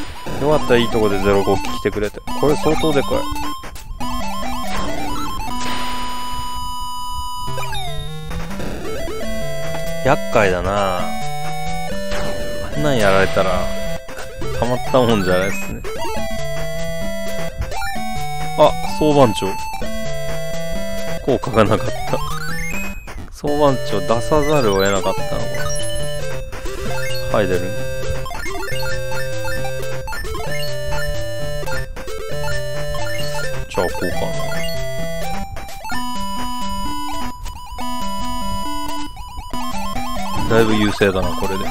S1: かった、いいとこでゼロ号機来てくれて。これ相当でかい。 厄介だな。あんなんやられたらたまったもんじゃないですね。あ、総番長効果がなかった。総番長出さざるを得なかったのか。ハイデルにじゃあこうかな。だいぶ優勢だなこれで。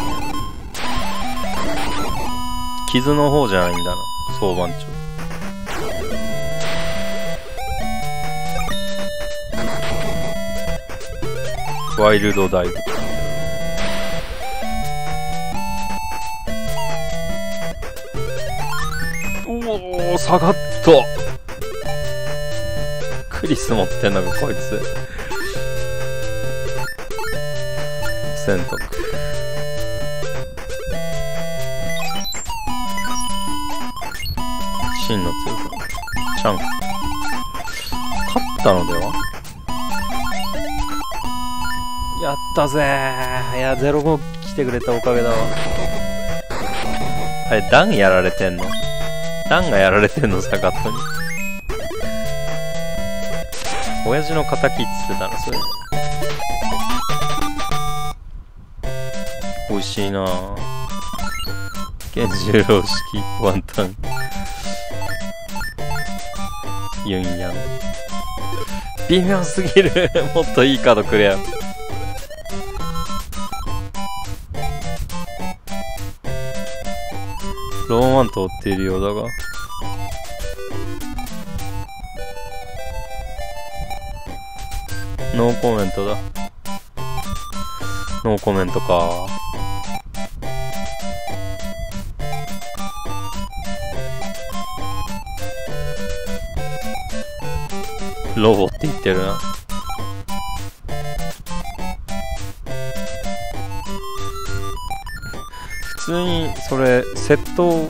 S1: 傷の方じゃないんだな総番長。ワイルドダイブ。おお下がった。クリス持ってんのかこいつ。選択。真の強さチャンク勝ったのでは。やったぜー。いやゼロご来てくれたおかげだわ。あれダンやられてんの。ダンがやられてんのサガットに。親父の敵っつってたなそれ。美味しいなぁ。源十郎式ワンタンユンヤン微妙すぎるもっといいカードくれや。ローマント追っているようだがノーコメントだ。ノーコメントか。ロボって言ってるな。普通にそれ窃盗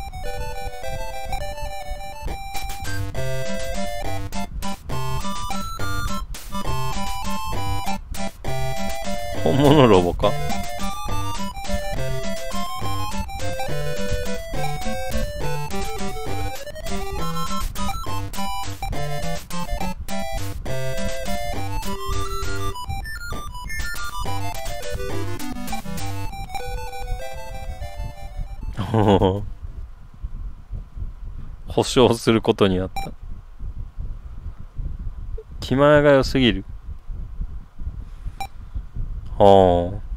S1: 本物ロボか。保証することになった。気前が良すぎる。はあ。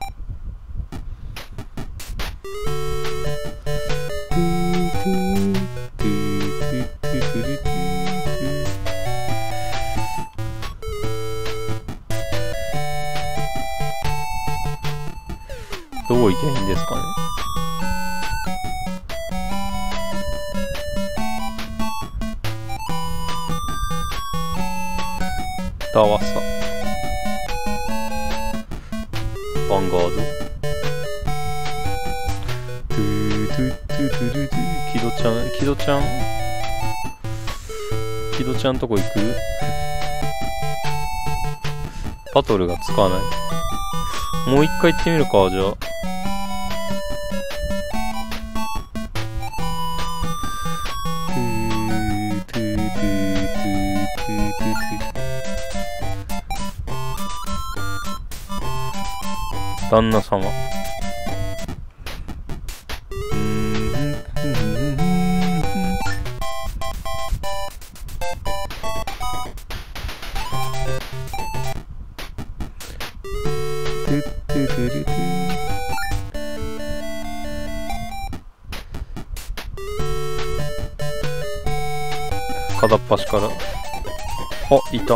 S1: どういけばいいんですかね。ダワサバンガードトゥートゥトゥトゥトゥトゥキドちゃんキドちゃんキドちゃんとこ行く。バトルがつかない。もう一回行ってみるか。じゃあトゥートゥートゥートゥートゥートゥー旦那様。片っ端から。あ、いた。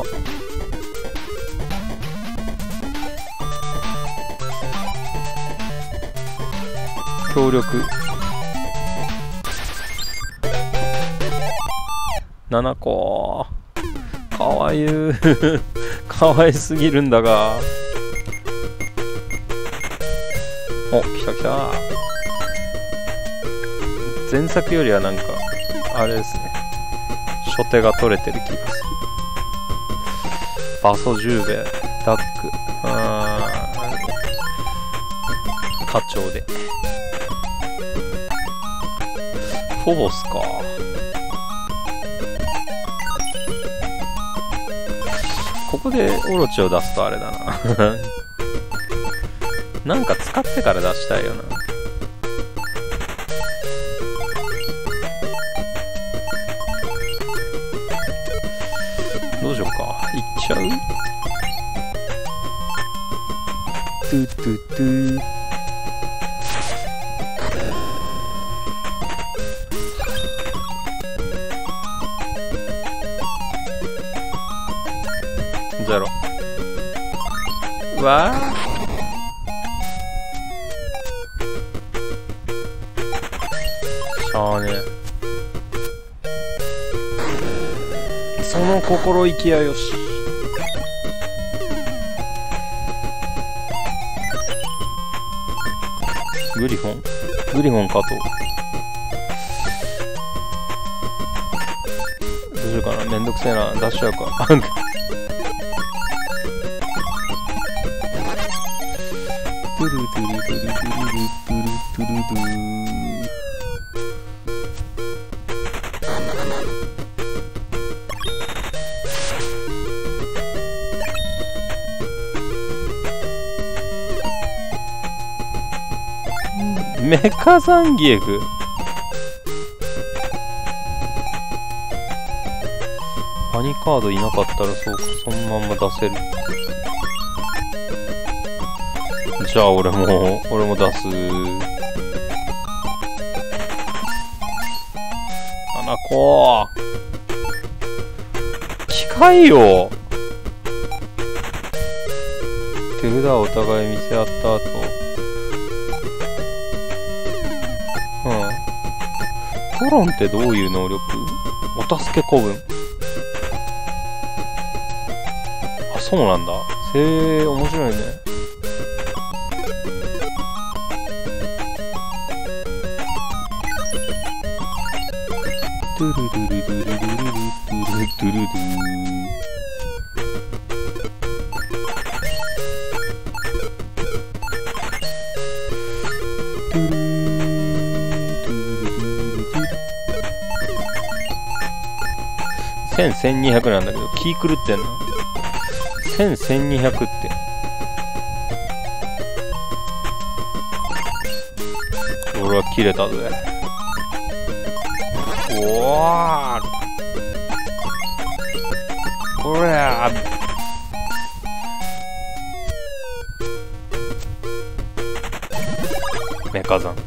S1: 協力ななこかわゆうかわいすぎるんだが。お、来た来た。前作よりはなんかあれですね、初手が取れてる気がする。バソジューベダック、あ課長で。フォボスか。ここでオロチを出すとあれだな。なんか使ってから出したいよな。どうしようか。いっちゃう？トゥトゥトゥ。ゼロ。わあ。しゃあねえ。その心意気やよし。グリフォングリフォンかと。どうしようかな。めんどくせえな。出しちゃうか。トゥルトゥルトゥルトゥルトゥルトゥルトゥルトゥメカザンギエフ。パニカードいなかったらそうか、そのまんま出せる。じゃあ俺も俺も出す。花子近いよ。手札をお互い見せ合った後、トロンってどういう能力？お助け古文。あ、そうなんだ。へえ、面白いね。トゥルルルルルルルルルルルルル。せん、せんにひゃくなんだけど、気狂ってんな。せん、せんにひゃくって。俺は切れたぜ。おーこれゃメカザン。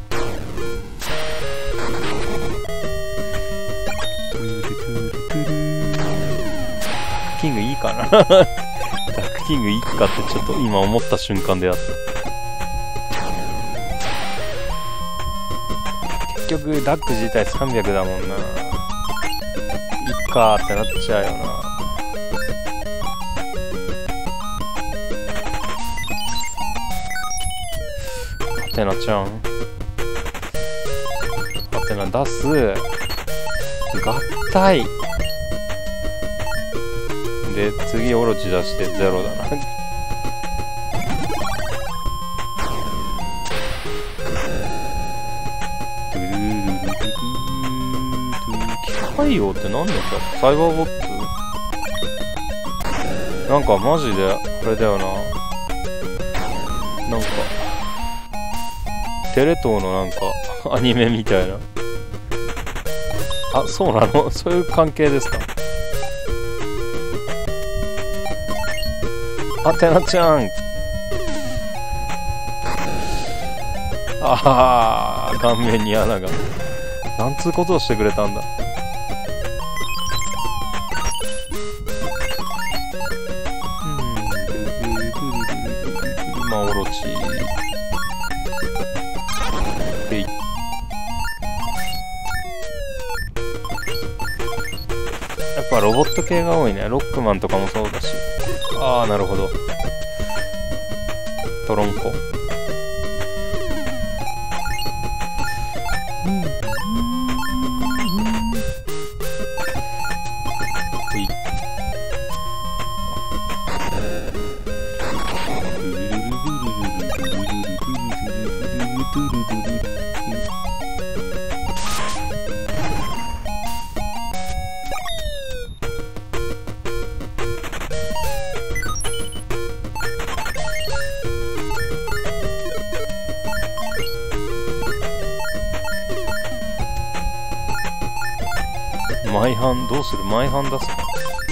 S1: キングいいかな。ダックキングいいかってちょっと今思った瞬間であった。結局ダック自体さんびゃくだもんな。いっかーってなっちゃうよな。ハテナちゃん、ハテナ出す。合体で次オロチ出してゼロだな。機械王って何だった？サイバーボッツ？なんかマジであれだよな。なんかテレ東のなんかアニメみたいな。あ、そうなの？そういう関係ですか？あ、テナちゃん。ああ、顔面に穴が。なんつうことをしてくれたんだ。うん、まあオロチ。でい。やっぱロボット系が多いね。ロックマンとかもそうだし。ああ、なるほど。トロンコ。うん。い。 ドゥルドゥルル。毎半どうする？毎半出すか。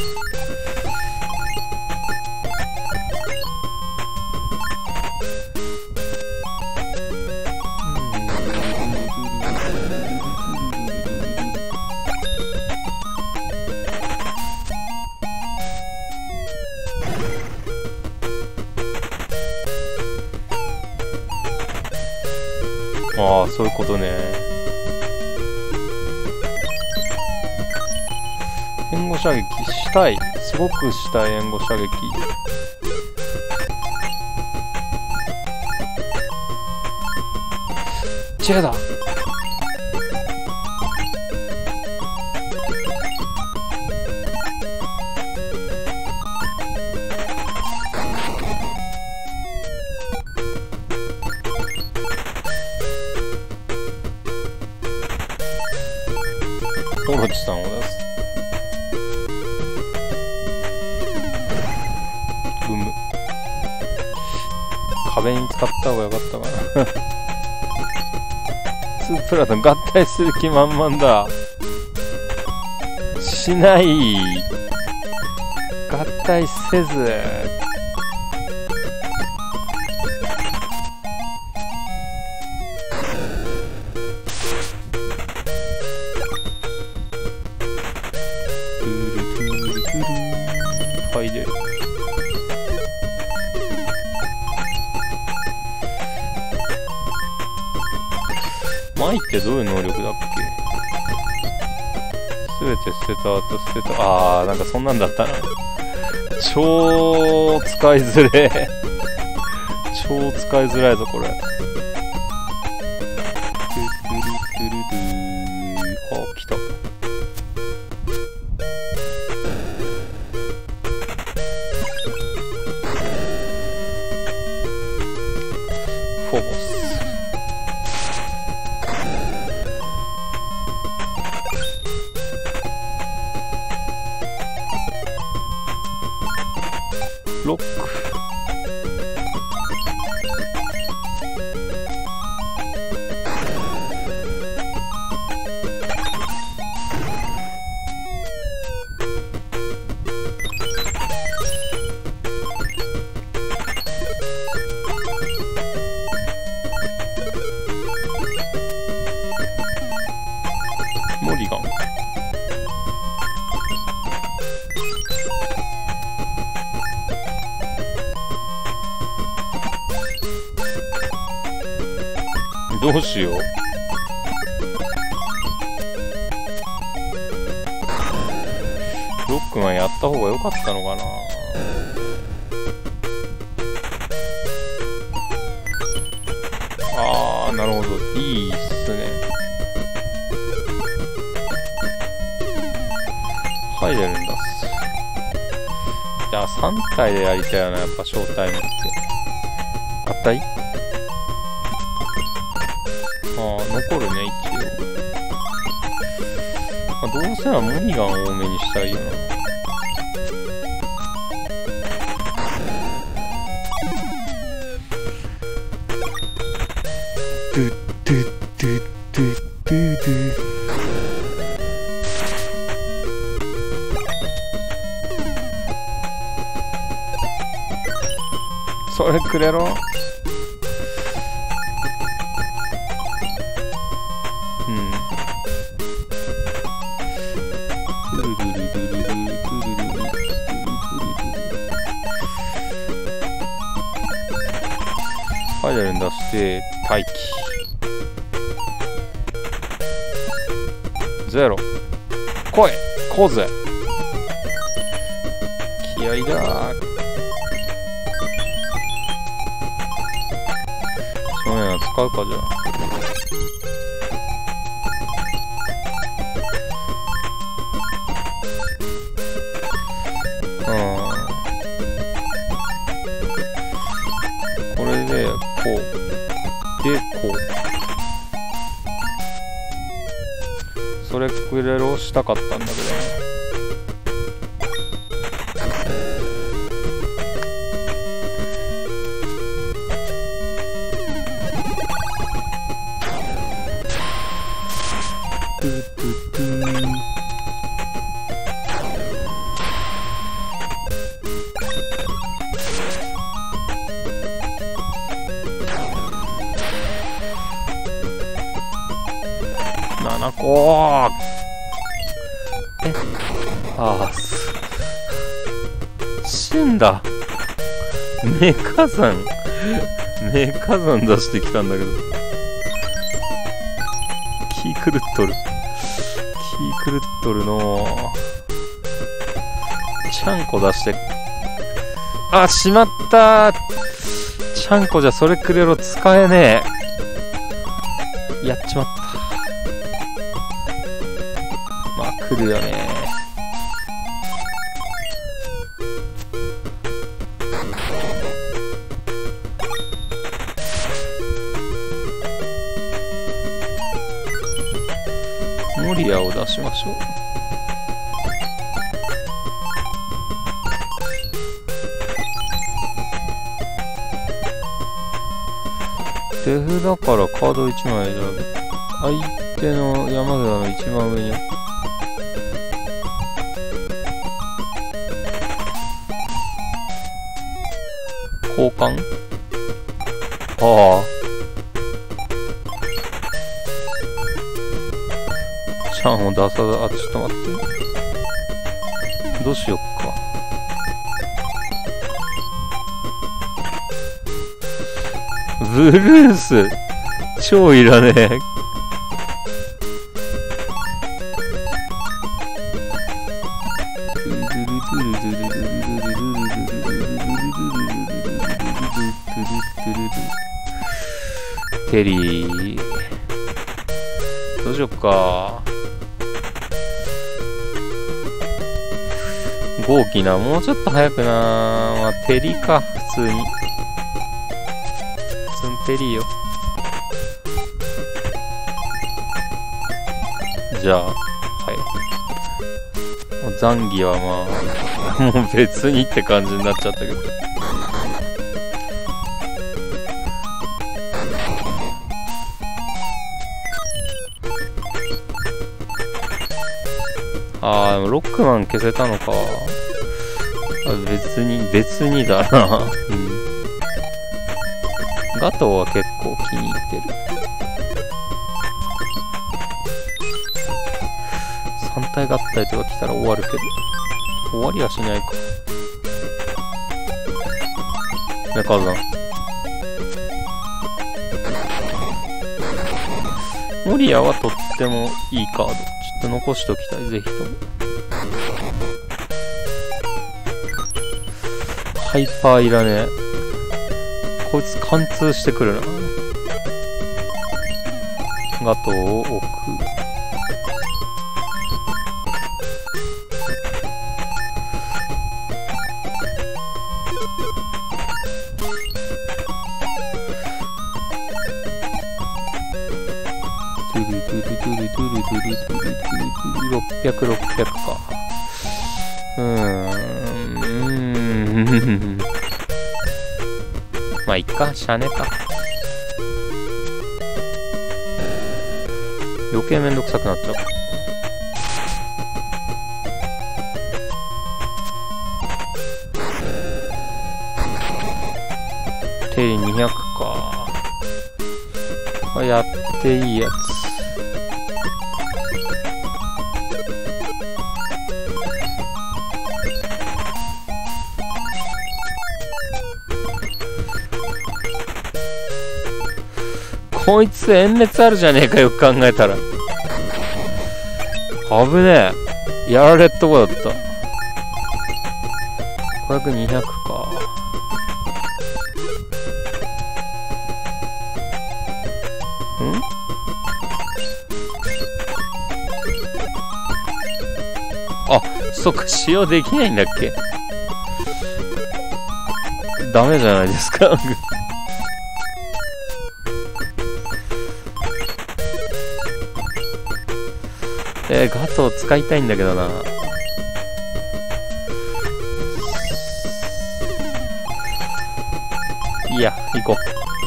S1: ああ、そういうことね。援護射撃したい。すごくしたい援護射撃。チェだ。オロチさんを出す。うむ。壁に使った方がよかったかな。ツープラと合体する気満々だ。しない。合体せず。入れる。マイってどういう能力だっけ？すべて捨てた後捨てた。あー、なんかそんなんだったな。超使いづれ。超使いづらいぞこれ。トゥトゥルトゥルトゥ。あ、来た。フォボス。ロック。モリガン。どうしよう。ロックマンやった方が良かったのかな。あー、なるほど。いいっすね。入れるんだっす。じゃあさん体でやりたいよな、やっぱショータイムって。合体？ああ、残るね、一応。まあ、どうせはモリガン多めにしたいよな。ドゥドゥドゥドゥドゥドゥ。それくれろ。うん。ルルルルルルルルルルルルル。ハイデルに出して待機。ゼロ。来い。来ぜ。気合いだー。少年は使うかじゃあ。うん。これでこうでこう。 クレロしたかったんだけどね。トゥトゥトゥななこえああす死んだ。メカザンメカザン出してきたんだけど気狂っとる気狂っとるのちゃんこ出してあしまったちゃんこじゃそれくれろ使えねえやっちまったまあ来るよねモリアを出しましょう。手札からカードいちまい選ぶ。相手の山札の一番上に交換ああちゃんを出さあちょっと待ってどうしよっかブルース超いらねえテリーどうしよっか豪気なもうちょっと早くなまあテリか普通に普通にテリよじゃあはいもうザンギはまあもう別にって感じになっちゃったけどああ、ロックマン消せたのか。あ別に、別にだな。うん。ガトーは結構気に入ってる。さん体合体とか来たら終わるけど。終わりはしないか。メカザン。モリアはとってもいいカード。ちょっと残しときたい、ぜひとも。ハイパーいらねえ。こいつ貫通してくるな。ガトーを置く。ろっぴゃく、ろっぴゃくか。うーん。まあ、いっか。しゃあねえか。余計めんどくさくなっちゃう。定理にひゃくか。あ、やっていいやつ。こいつ殲滅あるじゃねえかよく考えたら危ねえやられっとこだったごひゃく、にひゃくかんあそっか使用できないんだっけダメじゃないですかえー、ガトー使いたいんだけどな。いや、行こう。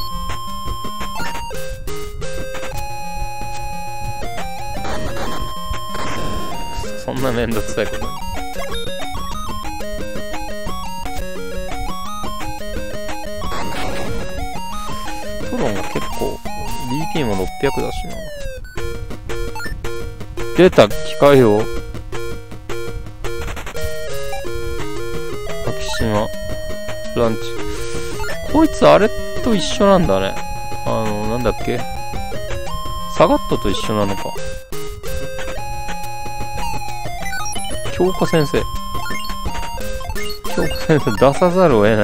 S1: そんなめんどくさいことに。トロンが結構 ビーピー もろっぴゃくだしな。出た機械を昭島ランチ。こいつあれと一緒なんだね。あのなんだっけ、サガットと一緒なのか。京子先生京子先生出さざるを得ない。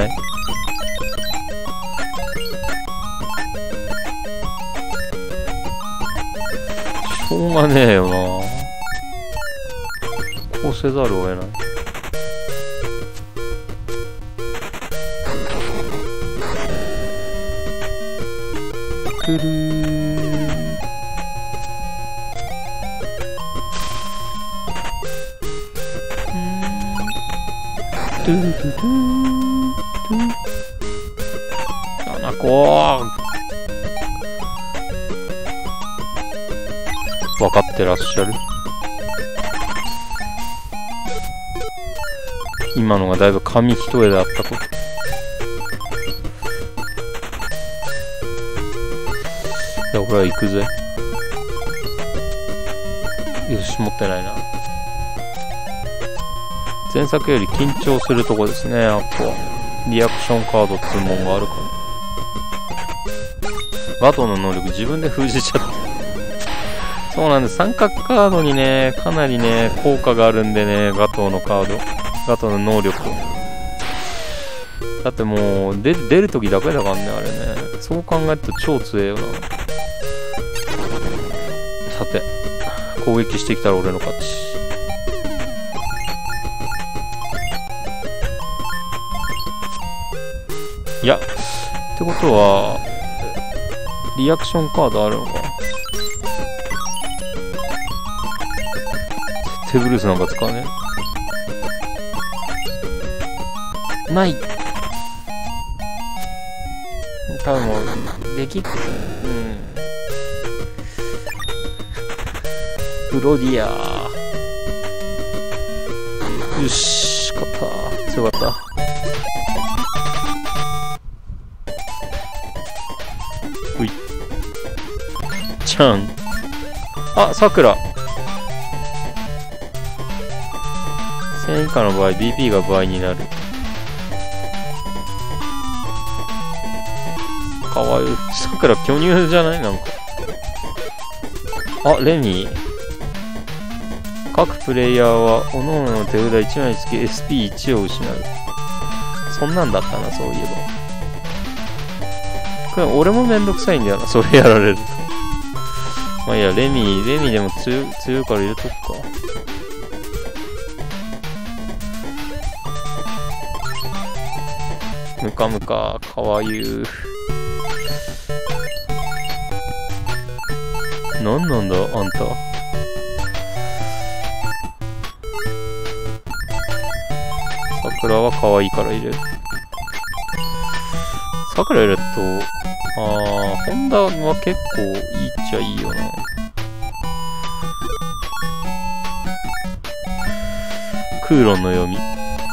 S1: しょうがねえよな。こうせざるを得ない。くるー。トゥルトゥトゥトゥ。七個分かってらっしゃる。今のがだいぶ紙一重であったこと。じゃあ俺は行くぜ。よし、持ってないな。前作より緊張するとこですね。あとはリアクションカードっていうもんがあるから。ガトーの能力自分で封じちゃった。そうなんです。三角カードにね、かなりね、効果があるんでね、ガトーのカード。ガトーの能力。だってもう、出るときだけだからね、あれね。そう考えると超強えよな。さて、攻撃してきたら俺の勝ち。いや、ってことは、リアクションカードあるのか。テブルースなんか使うね。ない。多分もう、できっ、うん。プロディアー。よし、勝った。強かった。ほい。ちゃん。あ、さくら。せん以下の場合 ビーピー が倍になる。かわいい。さくら巨乳じゃない？なんか。あ、レミー。各プレイヤーは各々の手札いちまいにつき エスピーいち を失う。そんなんだったな、そういえば。これ俺もめんどくさいんだよな、それやられると。まあいいや、レミー、レミーでも強い、強いから入れとくか。ムカムカ、かわゆう。なんなんだ、あんた。桜は可愛いから入れる。桜入れると、あー、ホンダは結構いいっちゃいいよな。クーロンの読み。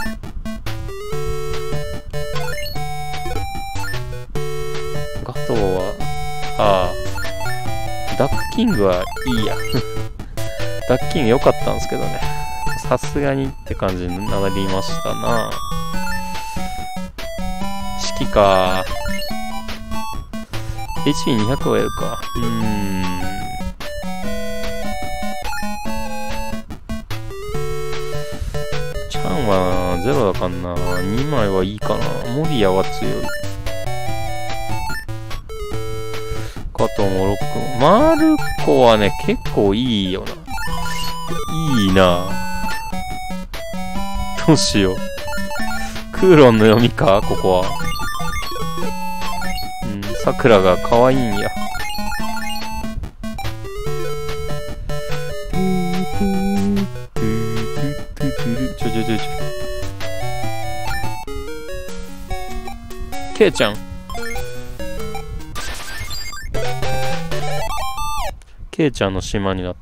S1: ガトーは、ああ、ダックキングはいいや。ダックキング良かったんですけどね。さすがにって感じになりましたな。式か。エイチピーにひゃく はやるか。うーん。チャンはゼロだかんな。にまいはいいかな。モリアは強い。加藤もろっくん。マルコはね、結構いいよな。いいな。どうしよう。クーロンの読みか、ここは。うん、さくらが可愛いんや。トゥートゥケイちゃん。ケイちゃんの島になった。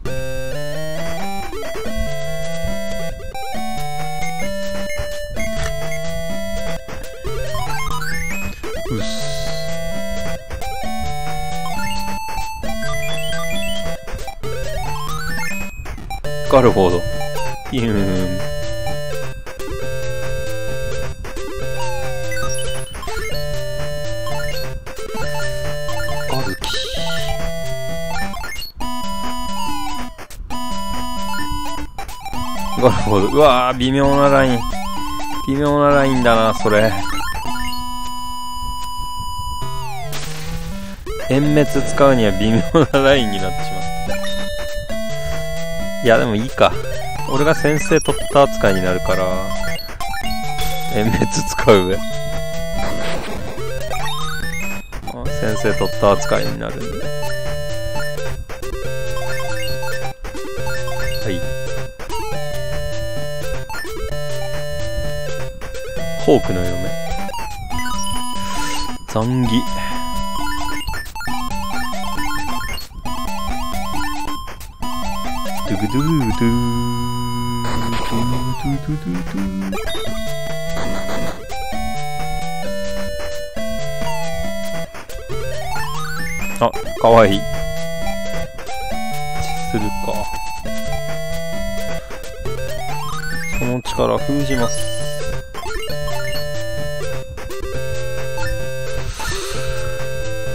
S1: うっす。ガルフォード。ピューン。ガズキ。ガルフォード。うわー、微妙なライン。微妙なラインだな、それ。殲滅使うには微妙なラインになってしまった。いや、でもいいか。俺が先制取った扱いになるから、殲滅使う上。先制取った扱いになるんで。はい。ホークの嫁。残儀。ドゥグドゥードゥードゥードゥードゥードゥー。あ、かわいい。するか。その力封じます。うん。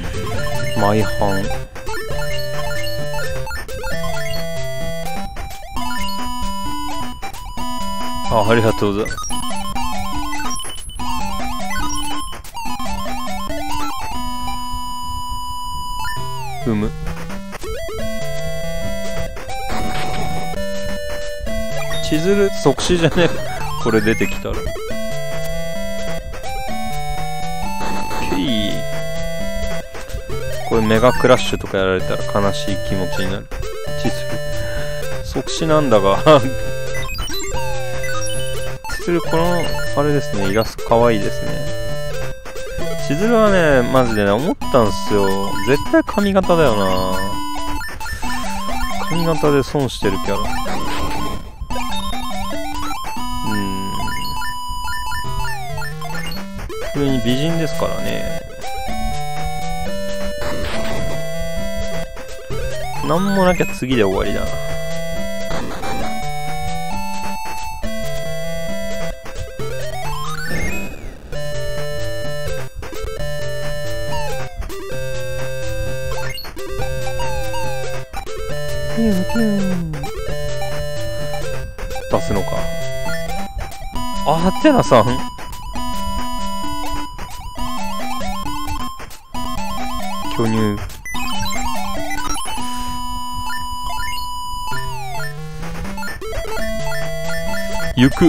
S1: 毎半。あ、ありがとうございます。踏む。千鶴即死じゃねこれ出てきたら。これメガクラッシュとかやられたら悲しい気持ちになる。千鶴即死なんだが千鶴このあれですね、イラストかわいいですね。千鶴はね、マジでね、思ったんすよ。絶対髪型だよな。髪型で損してるキャラ。うーん。それに美人ですからね。なんもなきゃ次で終わりだな。出すのか。あ、アテナさん。巨乳。行く。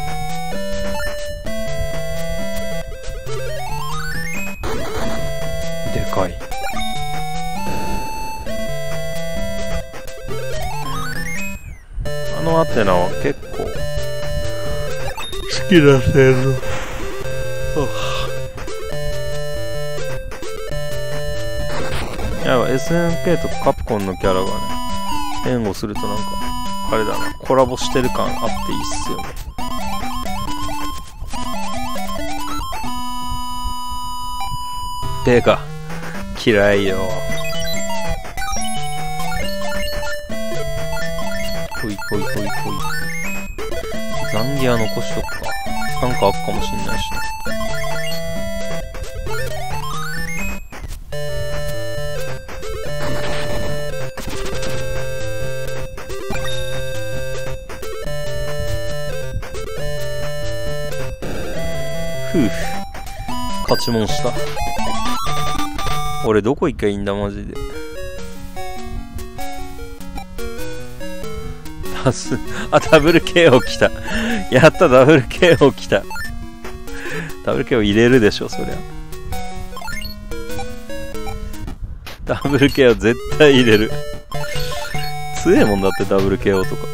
S1: でかい。あのアテナは結構好きな性能。やばい、エスエヌケー とカプコンのキャラがね、援護するとなんかあれだな、コラボしてる感あっていいっすよね。てか嫌いよ。ほいほいほいほい。ザンギア残しとくか。なんかあっかもしんないしな。ふう、勝ちもんした。俺どこ行きゃいいんだマジで。ダス、あ、ダブル ケーオー 来た。やった、ダブル ケーオー 来た。ダブル ケーオー 入れるでしょそりゃ。ダブル ケーオー 絶対入れる。強えもんだってダブル ケーオー とか。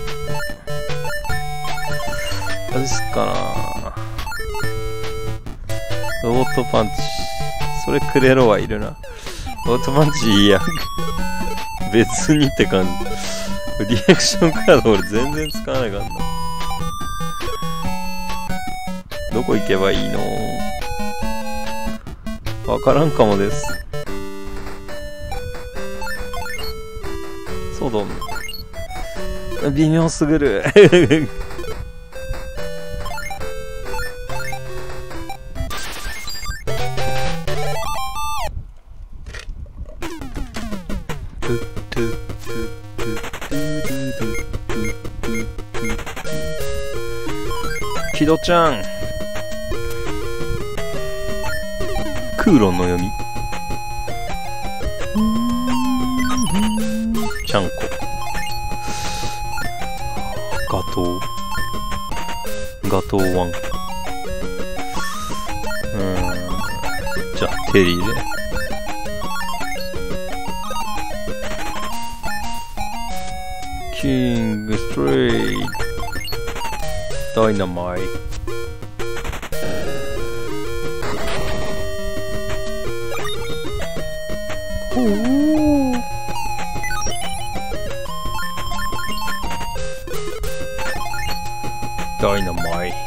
S1: マジっすかな。どオートパンチ。それくれろはいるな。オートパンチいいやん。別にって感じ。リアクションカード俺全然使わないからな。どこ行けばいいの？わからんかもです。そうどん。微妙すぎる。キドちゃん、クーロンの読み。ちゃんこ、ガトー、ガトーワン。うーん、じゃあテリーで。キングストレイト、ダイナマイト。おー、ダイナマイト。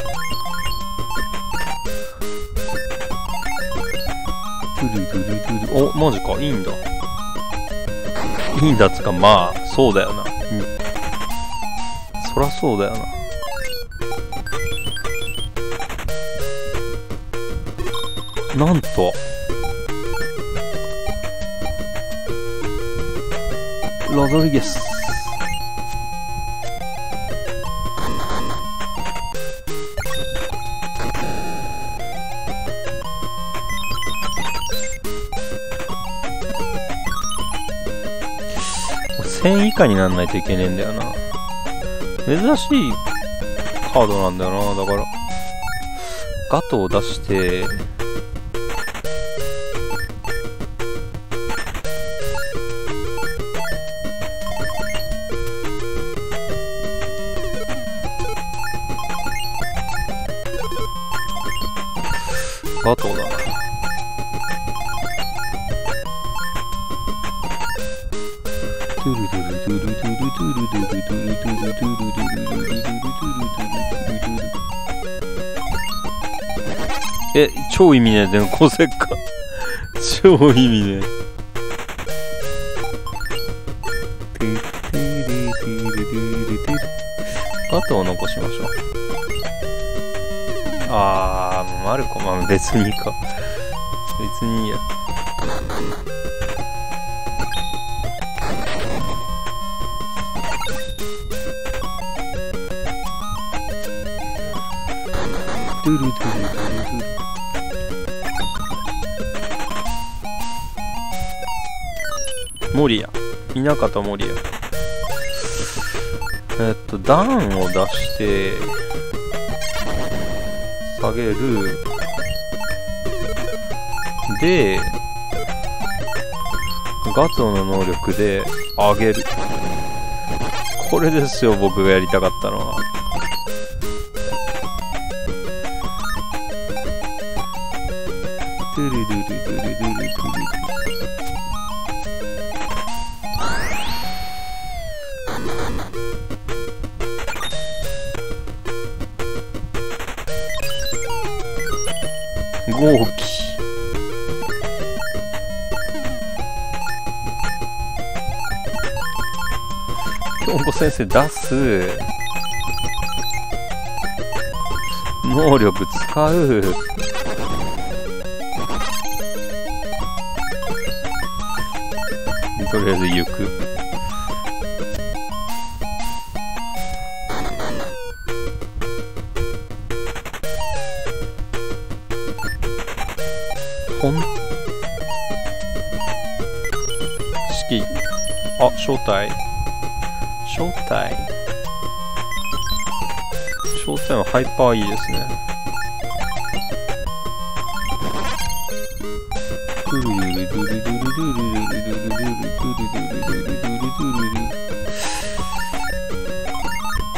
S1: トゥルトゥルトゥル。お、マジか、いいんだ。いいんだつか、まあそうだよな。うん、そらそうだよな。なんとロドリゲス。せん以下にならないといけねえんだよな。珍しいカードなんだよな。だからガトを出してガトだな。え、超意味ねえ。でもコセッカ超意味ねえ。あとを残しましょう。あー、マルコ、まあ別にいいか。別にいいや。ドゥルドゥルドゥルドゥル。モリア、南方モリア。えっとダウンを出して下げるで、ガツオの能力で上げる。これですよ、僕がやりたかったのは。ドゥルドゥルドゥルドゥルドゥル。豪気。京子先生出す。能力使う。とりあえず行く。本式。あ、正体。正体。正体はハイパーいいですね。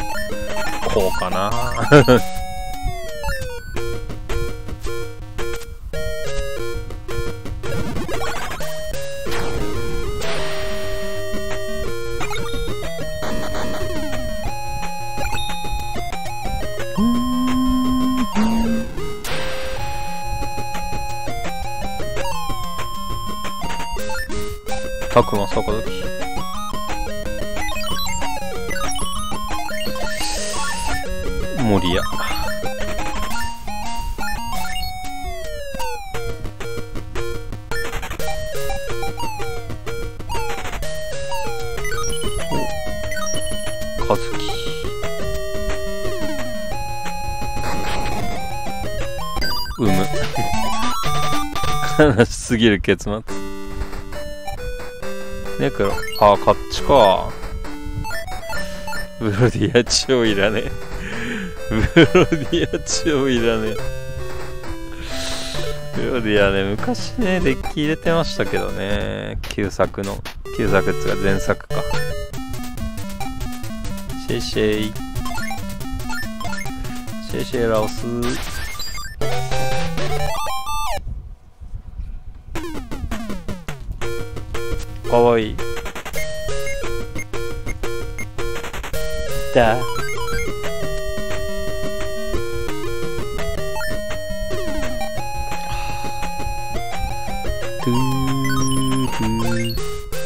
S1: こうかな。 たくま坂崎。森屋。和樹。うむ。悲しすぎる結末。ネクロ。ああ、こっちか。ブロディア超いらねえ。ブロディア超いらねえ。ブロディアね、昔ね、デッキ入れてましたけどね。旧作の。旧作っていうか前作か。シェイシェイ。シェイシェイラオス。かわいい。だ。トゥートゥー。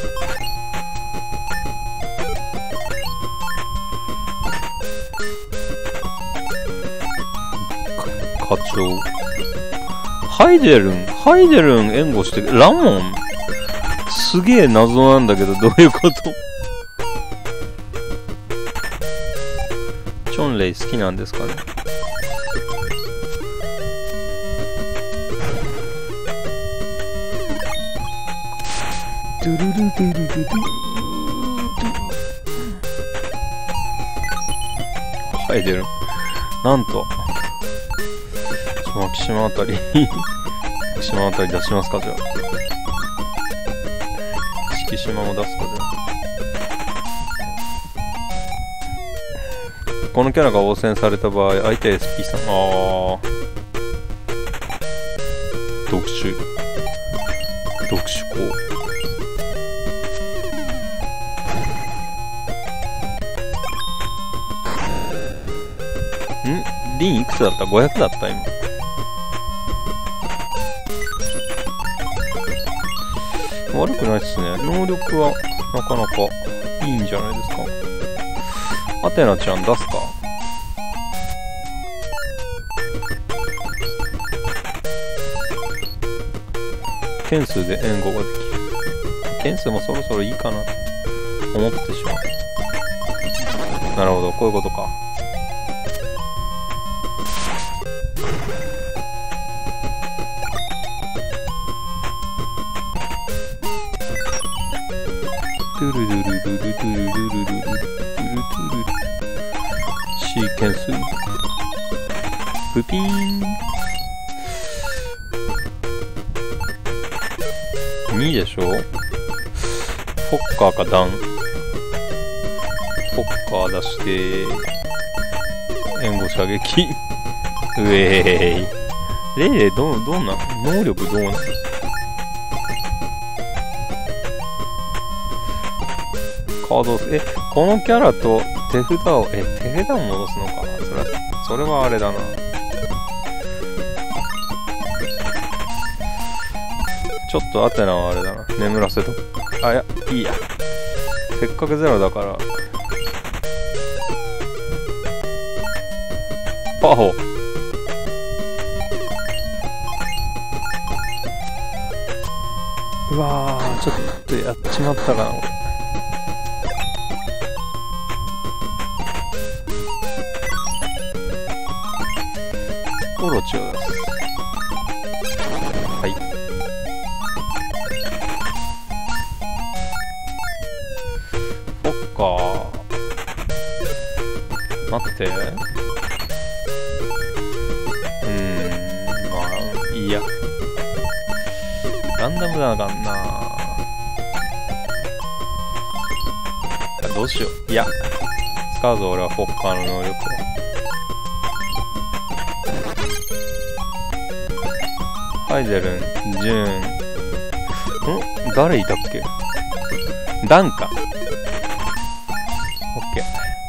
S1: 課長。ハイデルン、ハイデルン援護して、ラモンすげえ謎なんだけど、どういうこと？チョンレイ好きなんですかね。ドゥルルドゥルルルハイデルン。なんと。マキシマあたり。マキシマあたり出しますか、じゃあ。敷島も出すか、じゃあ。このキャラが応戦された場合、相手 エスピー さん。あー。特殊。特殊項。ん？リンいくつだった？ ごひゃく だった今。悪くないっすね。能力はなかなかいいんじゃないですか。アテナちゃん出すか。件数で援護ができる。件数もそろそろいいかなと思ってしまう。なるほど、こういうことか。トゥルルルルルルルルルルルルルシーケンスプピーン。にでしょ。フォッカーかダン。フォッカー出して援護射撃。うえーい。レイレイどうどうなん？能力どうなん？カード、え、このキャラと手札を、え、手札を戻すのか。それは、それはあれだな。ちょっとアテナはあれだな。眠らせと。あ、いや、いいや。せっかくゼロだから。パホ。うわー、ちょっとやっちまったかな、俺。オロチを出す。はい。そっかー。待って。うーん、まあ、いいや。ランダムだからな。どうしよう。いや、使うぞ、俺はフォッカーの能力を。ハイデルン、ジューン。ん？誰いたっけ？ダンか。オッケ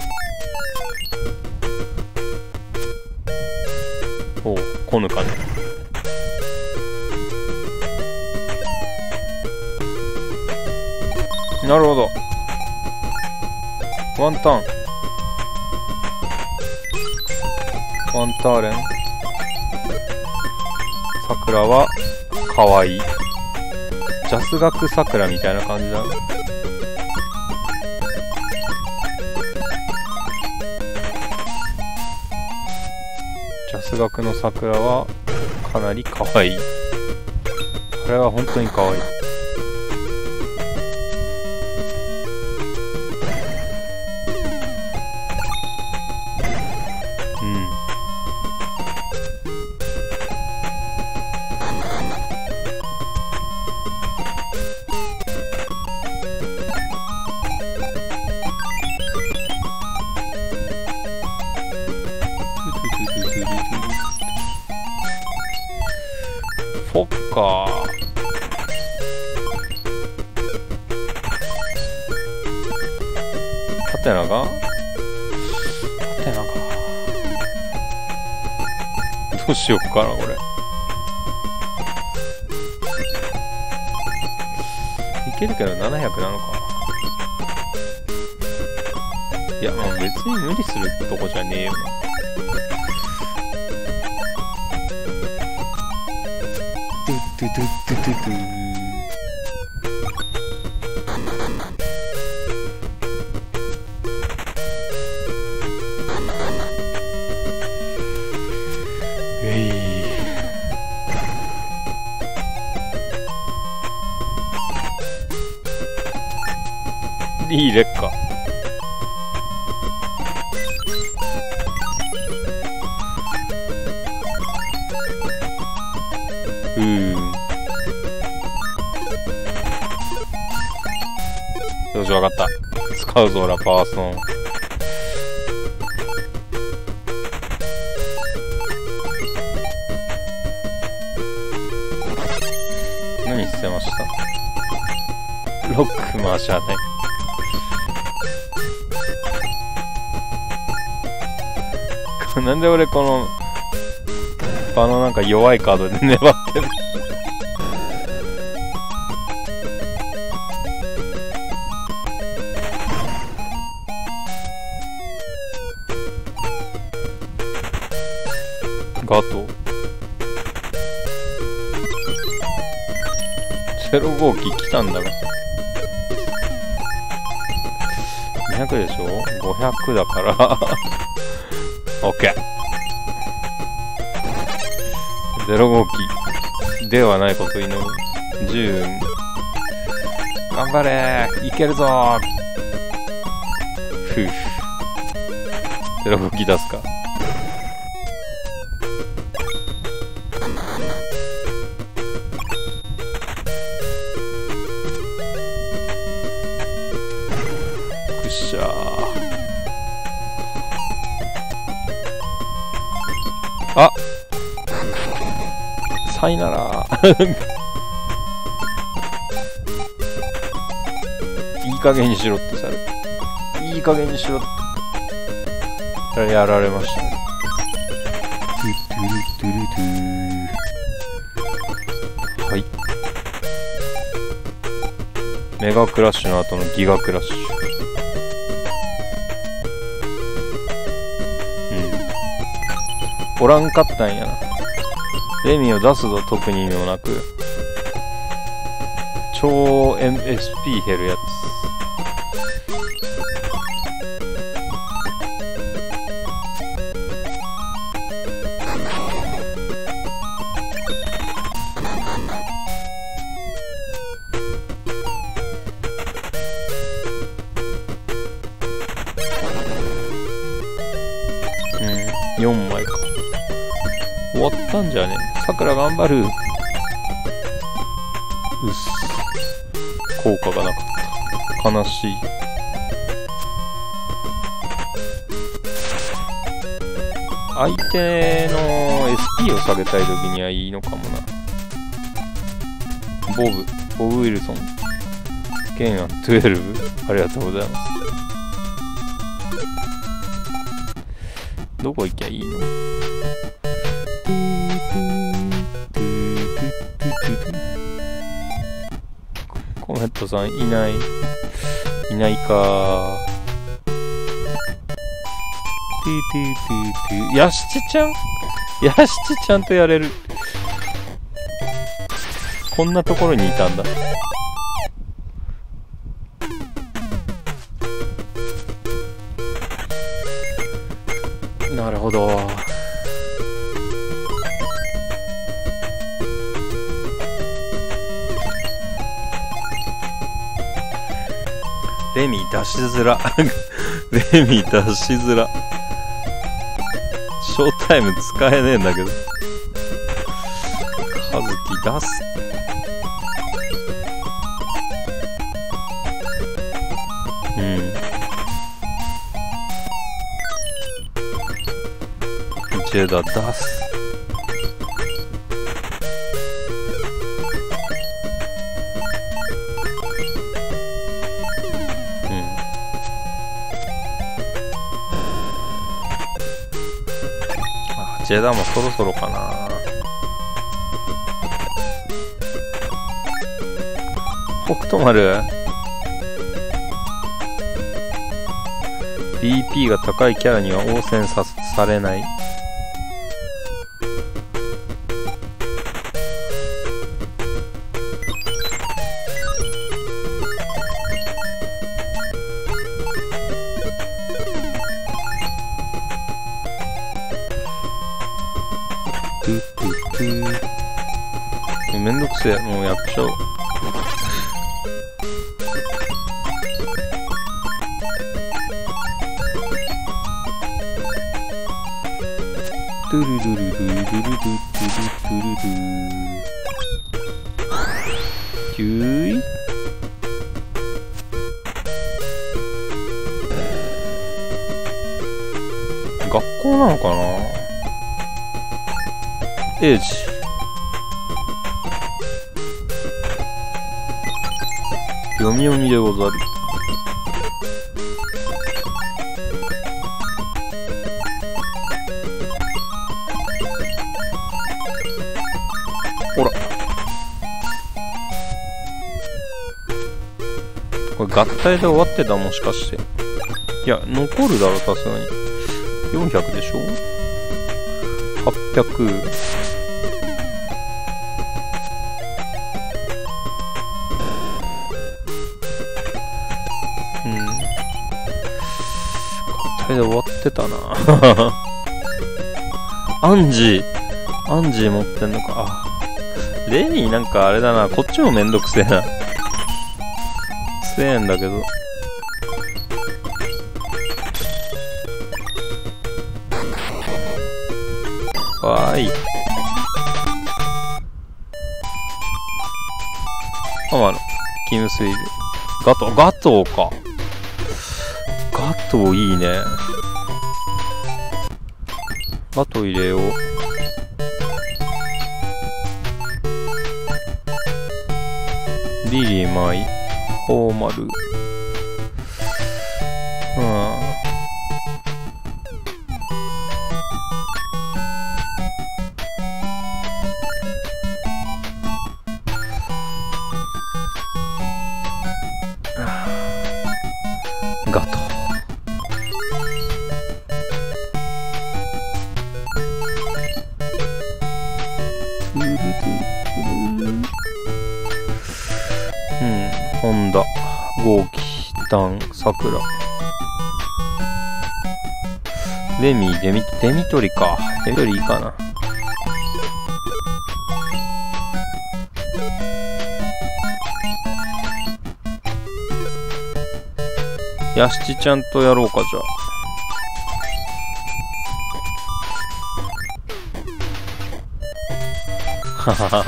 S1: ー。おう、コヌかね。 なるほど。ワンタン。ワンターレン。桜は、かわいい。ジャス学桜みたいな感じだ。ジャス学の桜は、かなりかわいい。これは本当にかわいい。フォッカー。ハテナがハテナがどうしよっかな、これ。いけるけどななひゃくなのか。いや、まあ別に無理するとこじゃねえよな。トゥトゥトゥトゥトゥ。えい。いい劣化。うーん。よし、わかった。使うぞ、ラパーソン。何捨てました？ロック回し当て。なんで俺この場のなんか弱いカードで粘ってる。ガトゼロ号機来たんだがにひゃくでしょ。ごひゃくだからオッケー。ゼロ号機ではないことを祈る。じゅう頑張れー、いけるぞー。ふう。ゼロ号機出すか。くっしゃー。あ、さいならいい加減にしろってされいい加減にしろってやられましたね。トゥトゥルトゥルトゥ。はい、メガクラッシュの後のギガクラッシュ。おらんかったんやな。レミを出すぞ、特に意味もなく。超 エスピー 減るやつ。うん、よんまいか。終わったんじゃね。さくら頑張る。うっす。効果がなかった。悲しい。相手の エスピー を下げたいときにはいいのかもな。ボブ、ボブ・ウィルソン。ケンアンじゅうに。ありがとうございます。どこ行きゃいいの？このヘッドさんいないいないか。ティーティーティーティー。ヤシチちゃんヤシチちゃんとやれる。こんなところにいたんだ。なるほど。レミ出しづら。レミ出しづら。ショータイム使えねえんだけど。カズキ出す。うん。ジェダ出す。ジェダもそろそろかな。北斗丸 ビーピー が高いキャラには応戦さされない。めんどくせえ、もうやっちゃおう。ドゥルルルルルルルルルルルキューイ。学校なのかな。エイジ読み読みでござる。ほらこれ合体で終わってた、もしかして。いや残るだろさすがに。よんひゃくでしょ。はっぴゃく。で終わってたな。アンジーアンジー持ってんのか。あ、レミーなんかあれだな、こっちもめんどくせえな。せえんだけど。わーい。浜野キムスイルガトガトーか。ガトーいいね。ガトー入れよう。リリーマイホーマル。うん。ガトー。うん、ホンダ、ゴーキ、ダン、サクラ。レミー、デミ、デミトリか。デミトリいいかな。ヤシチちゃんとやろうか、じゃあ。ははは。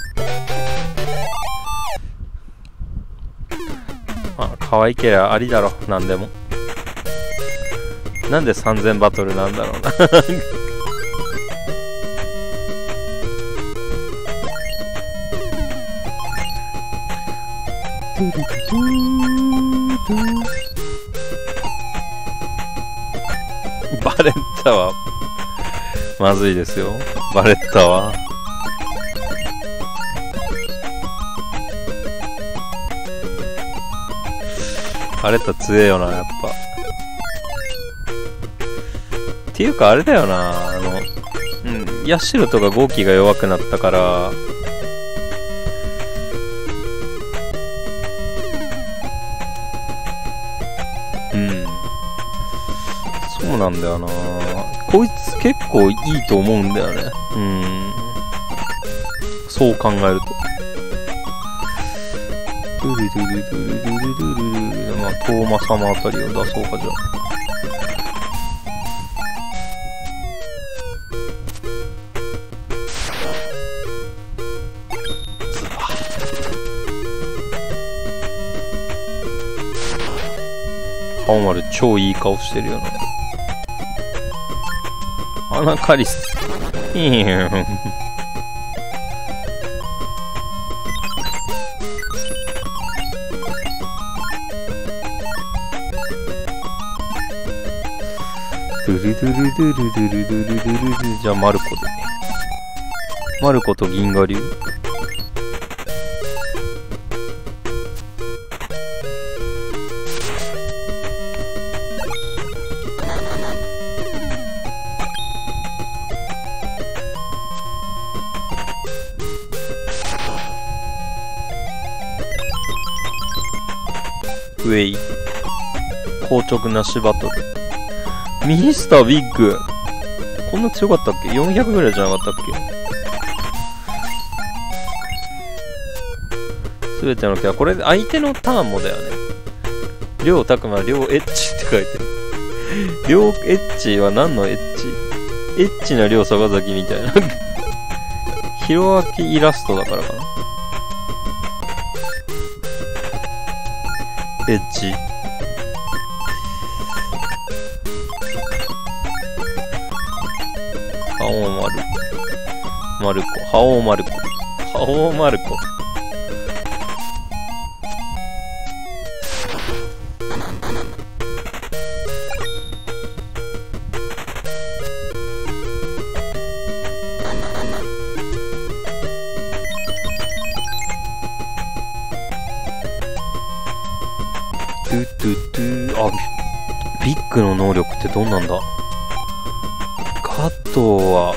S1: まあ、可愛いけりゃありだろ、なんでも。なんでさんぜんバトルなんだろうな。バレッタはまずいですよ。バレッタは。 あれた強えよな、やっぱ。っていうかあれだよな、あの、うん、ヤシロとかゴーキが弱くなったから、うん。そうなんだよな。こいつ結構いいと思うんだよね。うん。そう考えると。ドゥルドゥルドゥルドゥルドゥルドゥル。まあ、トーマ様あたりを出そうか、じゃあ。ハオマル超いい顔してるよな。アナカリス。いいよ。ドゥルドゥルドゥルドゥルドゥルドゥルドゥ。じゃあマルコで。マルコと銀河流。ウェイ硬直なしバトル。ミスタービッグこんな強かったっけ？ よんひゃく ぐらいじゃなかったっけ？すべてのキャラ、これ相手のターンもだよね。両拓磨両エッチって書いてる。両エッチは何のエッチ？エッチな両坂崎みたいな。ヒロアキイラストだからかな。エッジハオマルマルコハオマルコハオマルコトゥトゥトゥ。あ、ビッグの能力ってどんなんだ？加藤は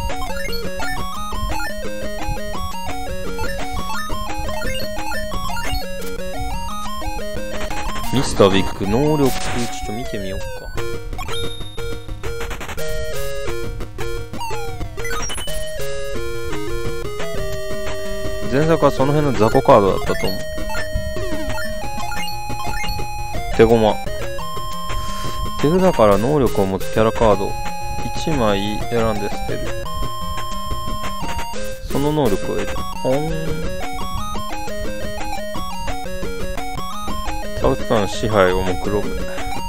S1: ミスタービッグ能力ちょっと見てみようか。前作はその辺の雑魚カードだったと思う。手駒手札から能力を持つキャラカードいちまい選んで捨てる。その能力を得る。ほーん。サウスタン支配を目論む。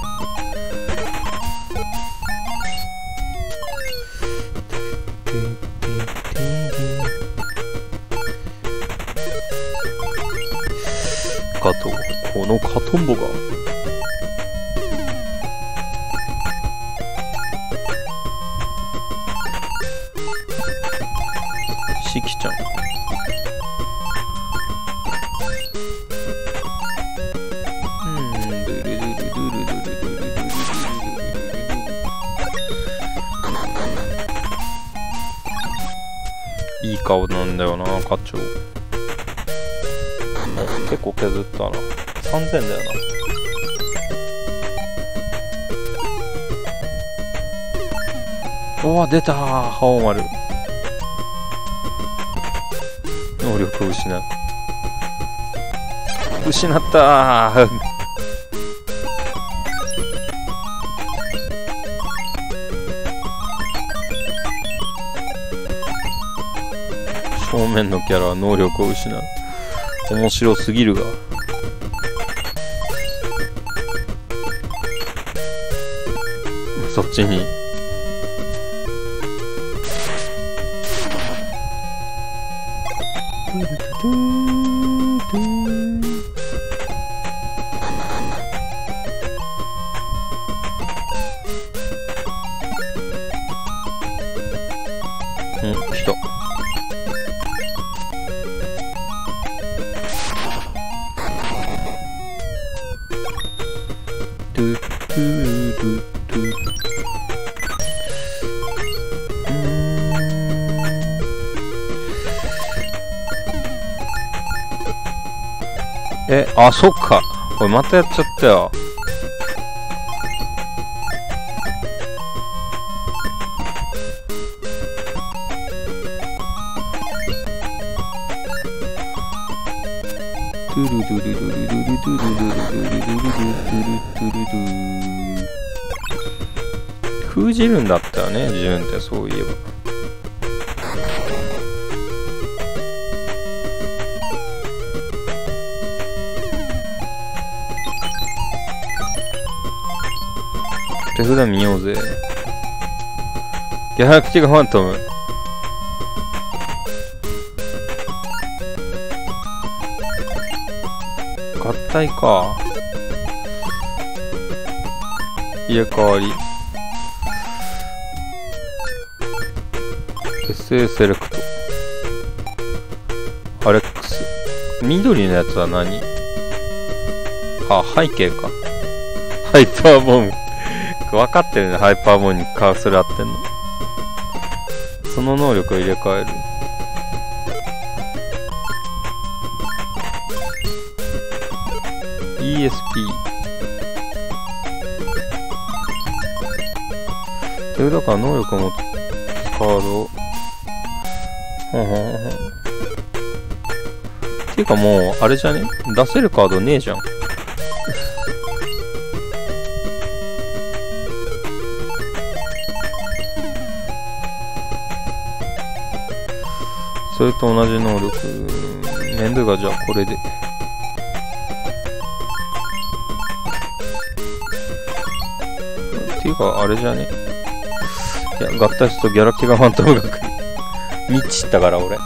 S1: かとこのカトンボがシキちゃん。いい顔なんだよな、課長。結構削ったな。さんぜんだよな。おわ、出たー、ハオマル。能力を失う。失ったー。正面のキャラは能力を失う。面白すぎるが。そっちに。うん、来た。 トゥトゥトゥトゥ。え、あ、そっか。これまたやっちゃったよ。ドゥルドゥルドゥルドゥルドゥルドゥルドゥルドゥルドゥルドゥルドゥルドゥ。封じるんだったよね、自分ってそういえば。手札見ようぜ。ギャラクティカファントム。合体か。入れ替わり。結成セレクト。アレックス。緑のやつは何？あ、背景か。ハイパーボム。分かってるね、ハイパーボムにカーソル合ってんの。その能力を入れ替える。イーエスピー。手札から能力を持つカード。ほんほんほん。っていうかもう、あれじゃね？出せるカードねえじゃん。それと同じ能力。面倒がじゃあこれで。っていうか、あれじゃね？いや、合体するとギャラクティカファントムが来る。ミッチったから俺。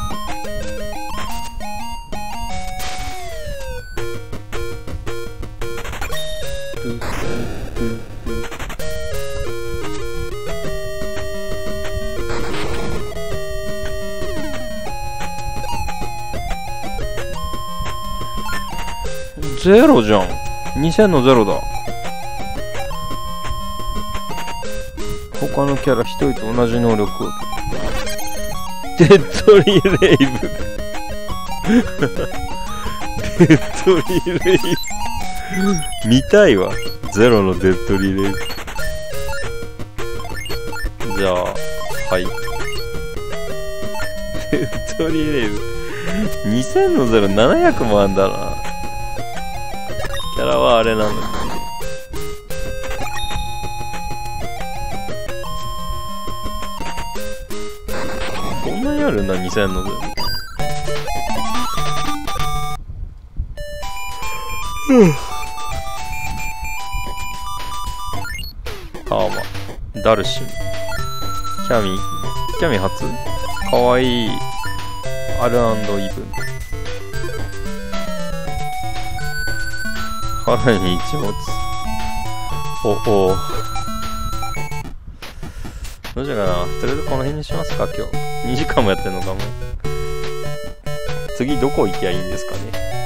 S1: ゼロじゃん。にせんのゼロだ。他のキャラ一人と同じ能力を。デッドリーレイブ。デッドリーレイブ。見たいわ。ゼロのデッドリーレイブ。じゃあ、はい。デッドリーレイブ。にせんのゼロななひゃくもあんだな。キャラはあれなんだけど。こんなにあるんだ、にせんのゼロ。うん。ターマ、ダルシム、キャミ、キャミ初？かわいい。アル&イブン。腹に一物。お、お。どうしようかな。とりあえずこの辺にしますか、今日。にじかんもやってんのかも。次どこ行きゃいいんですかね。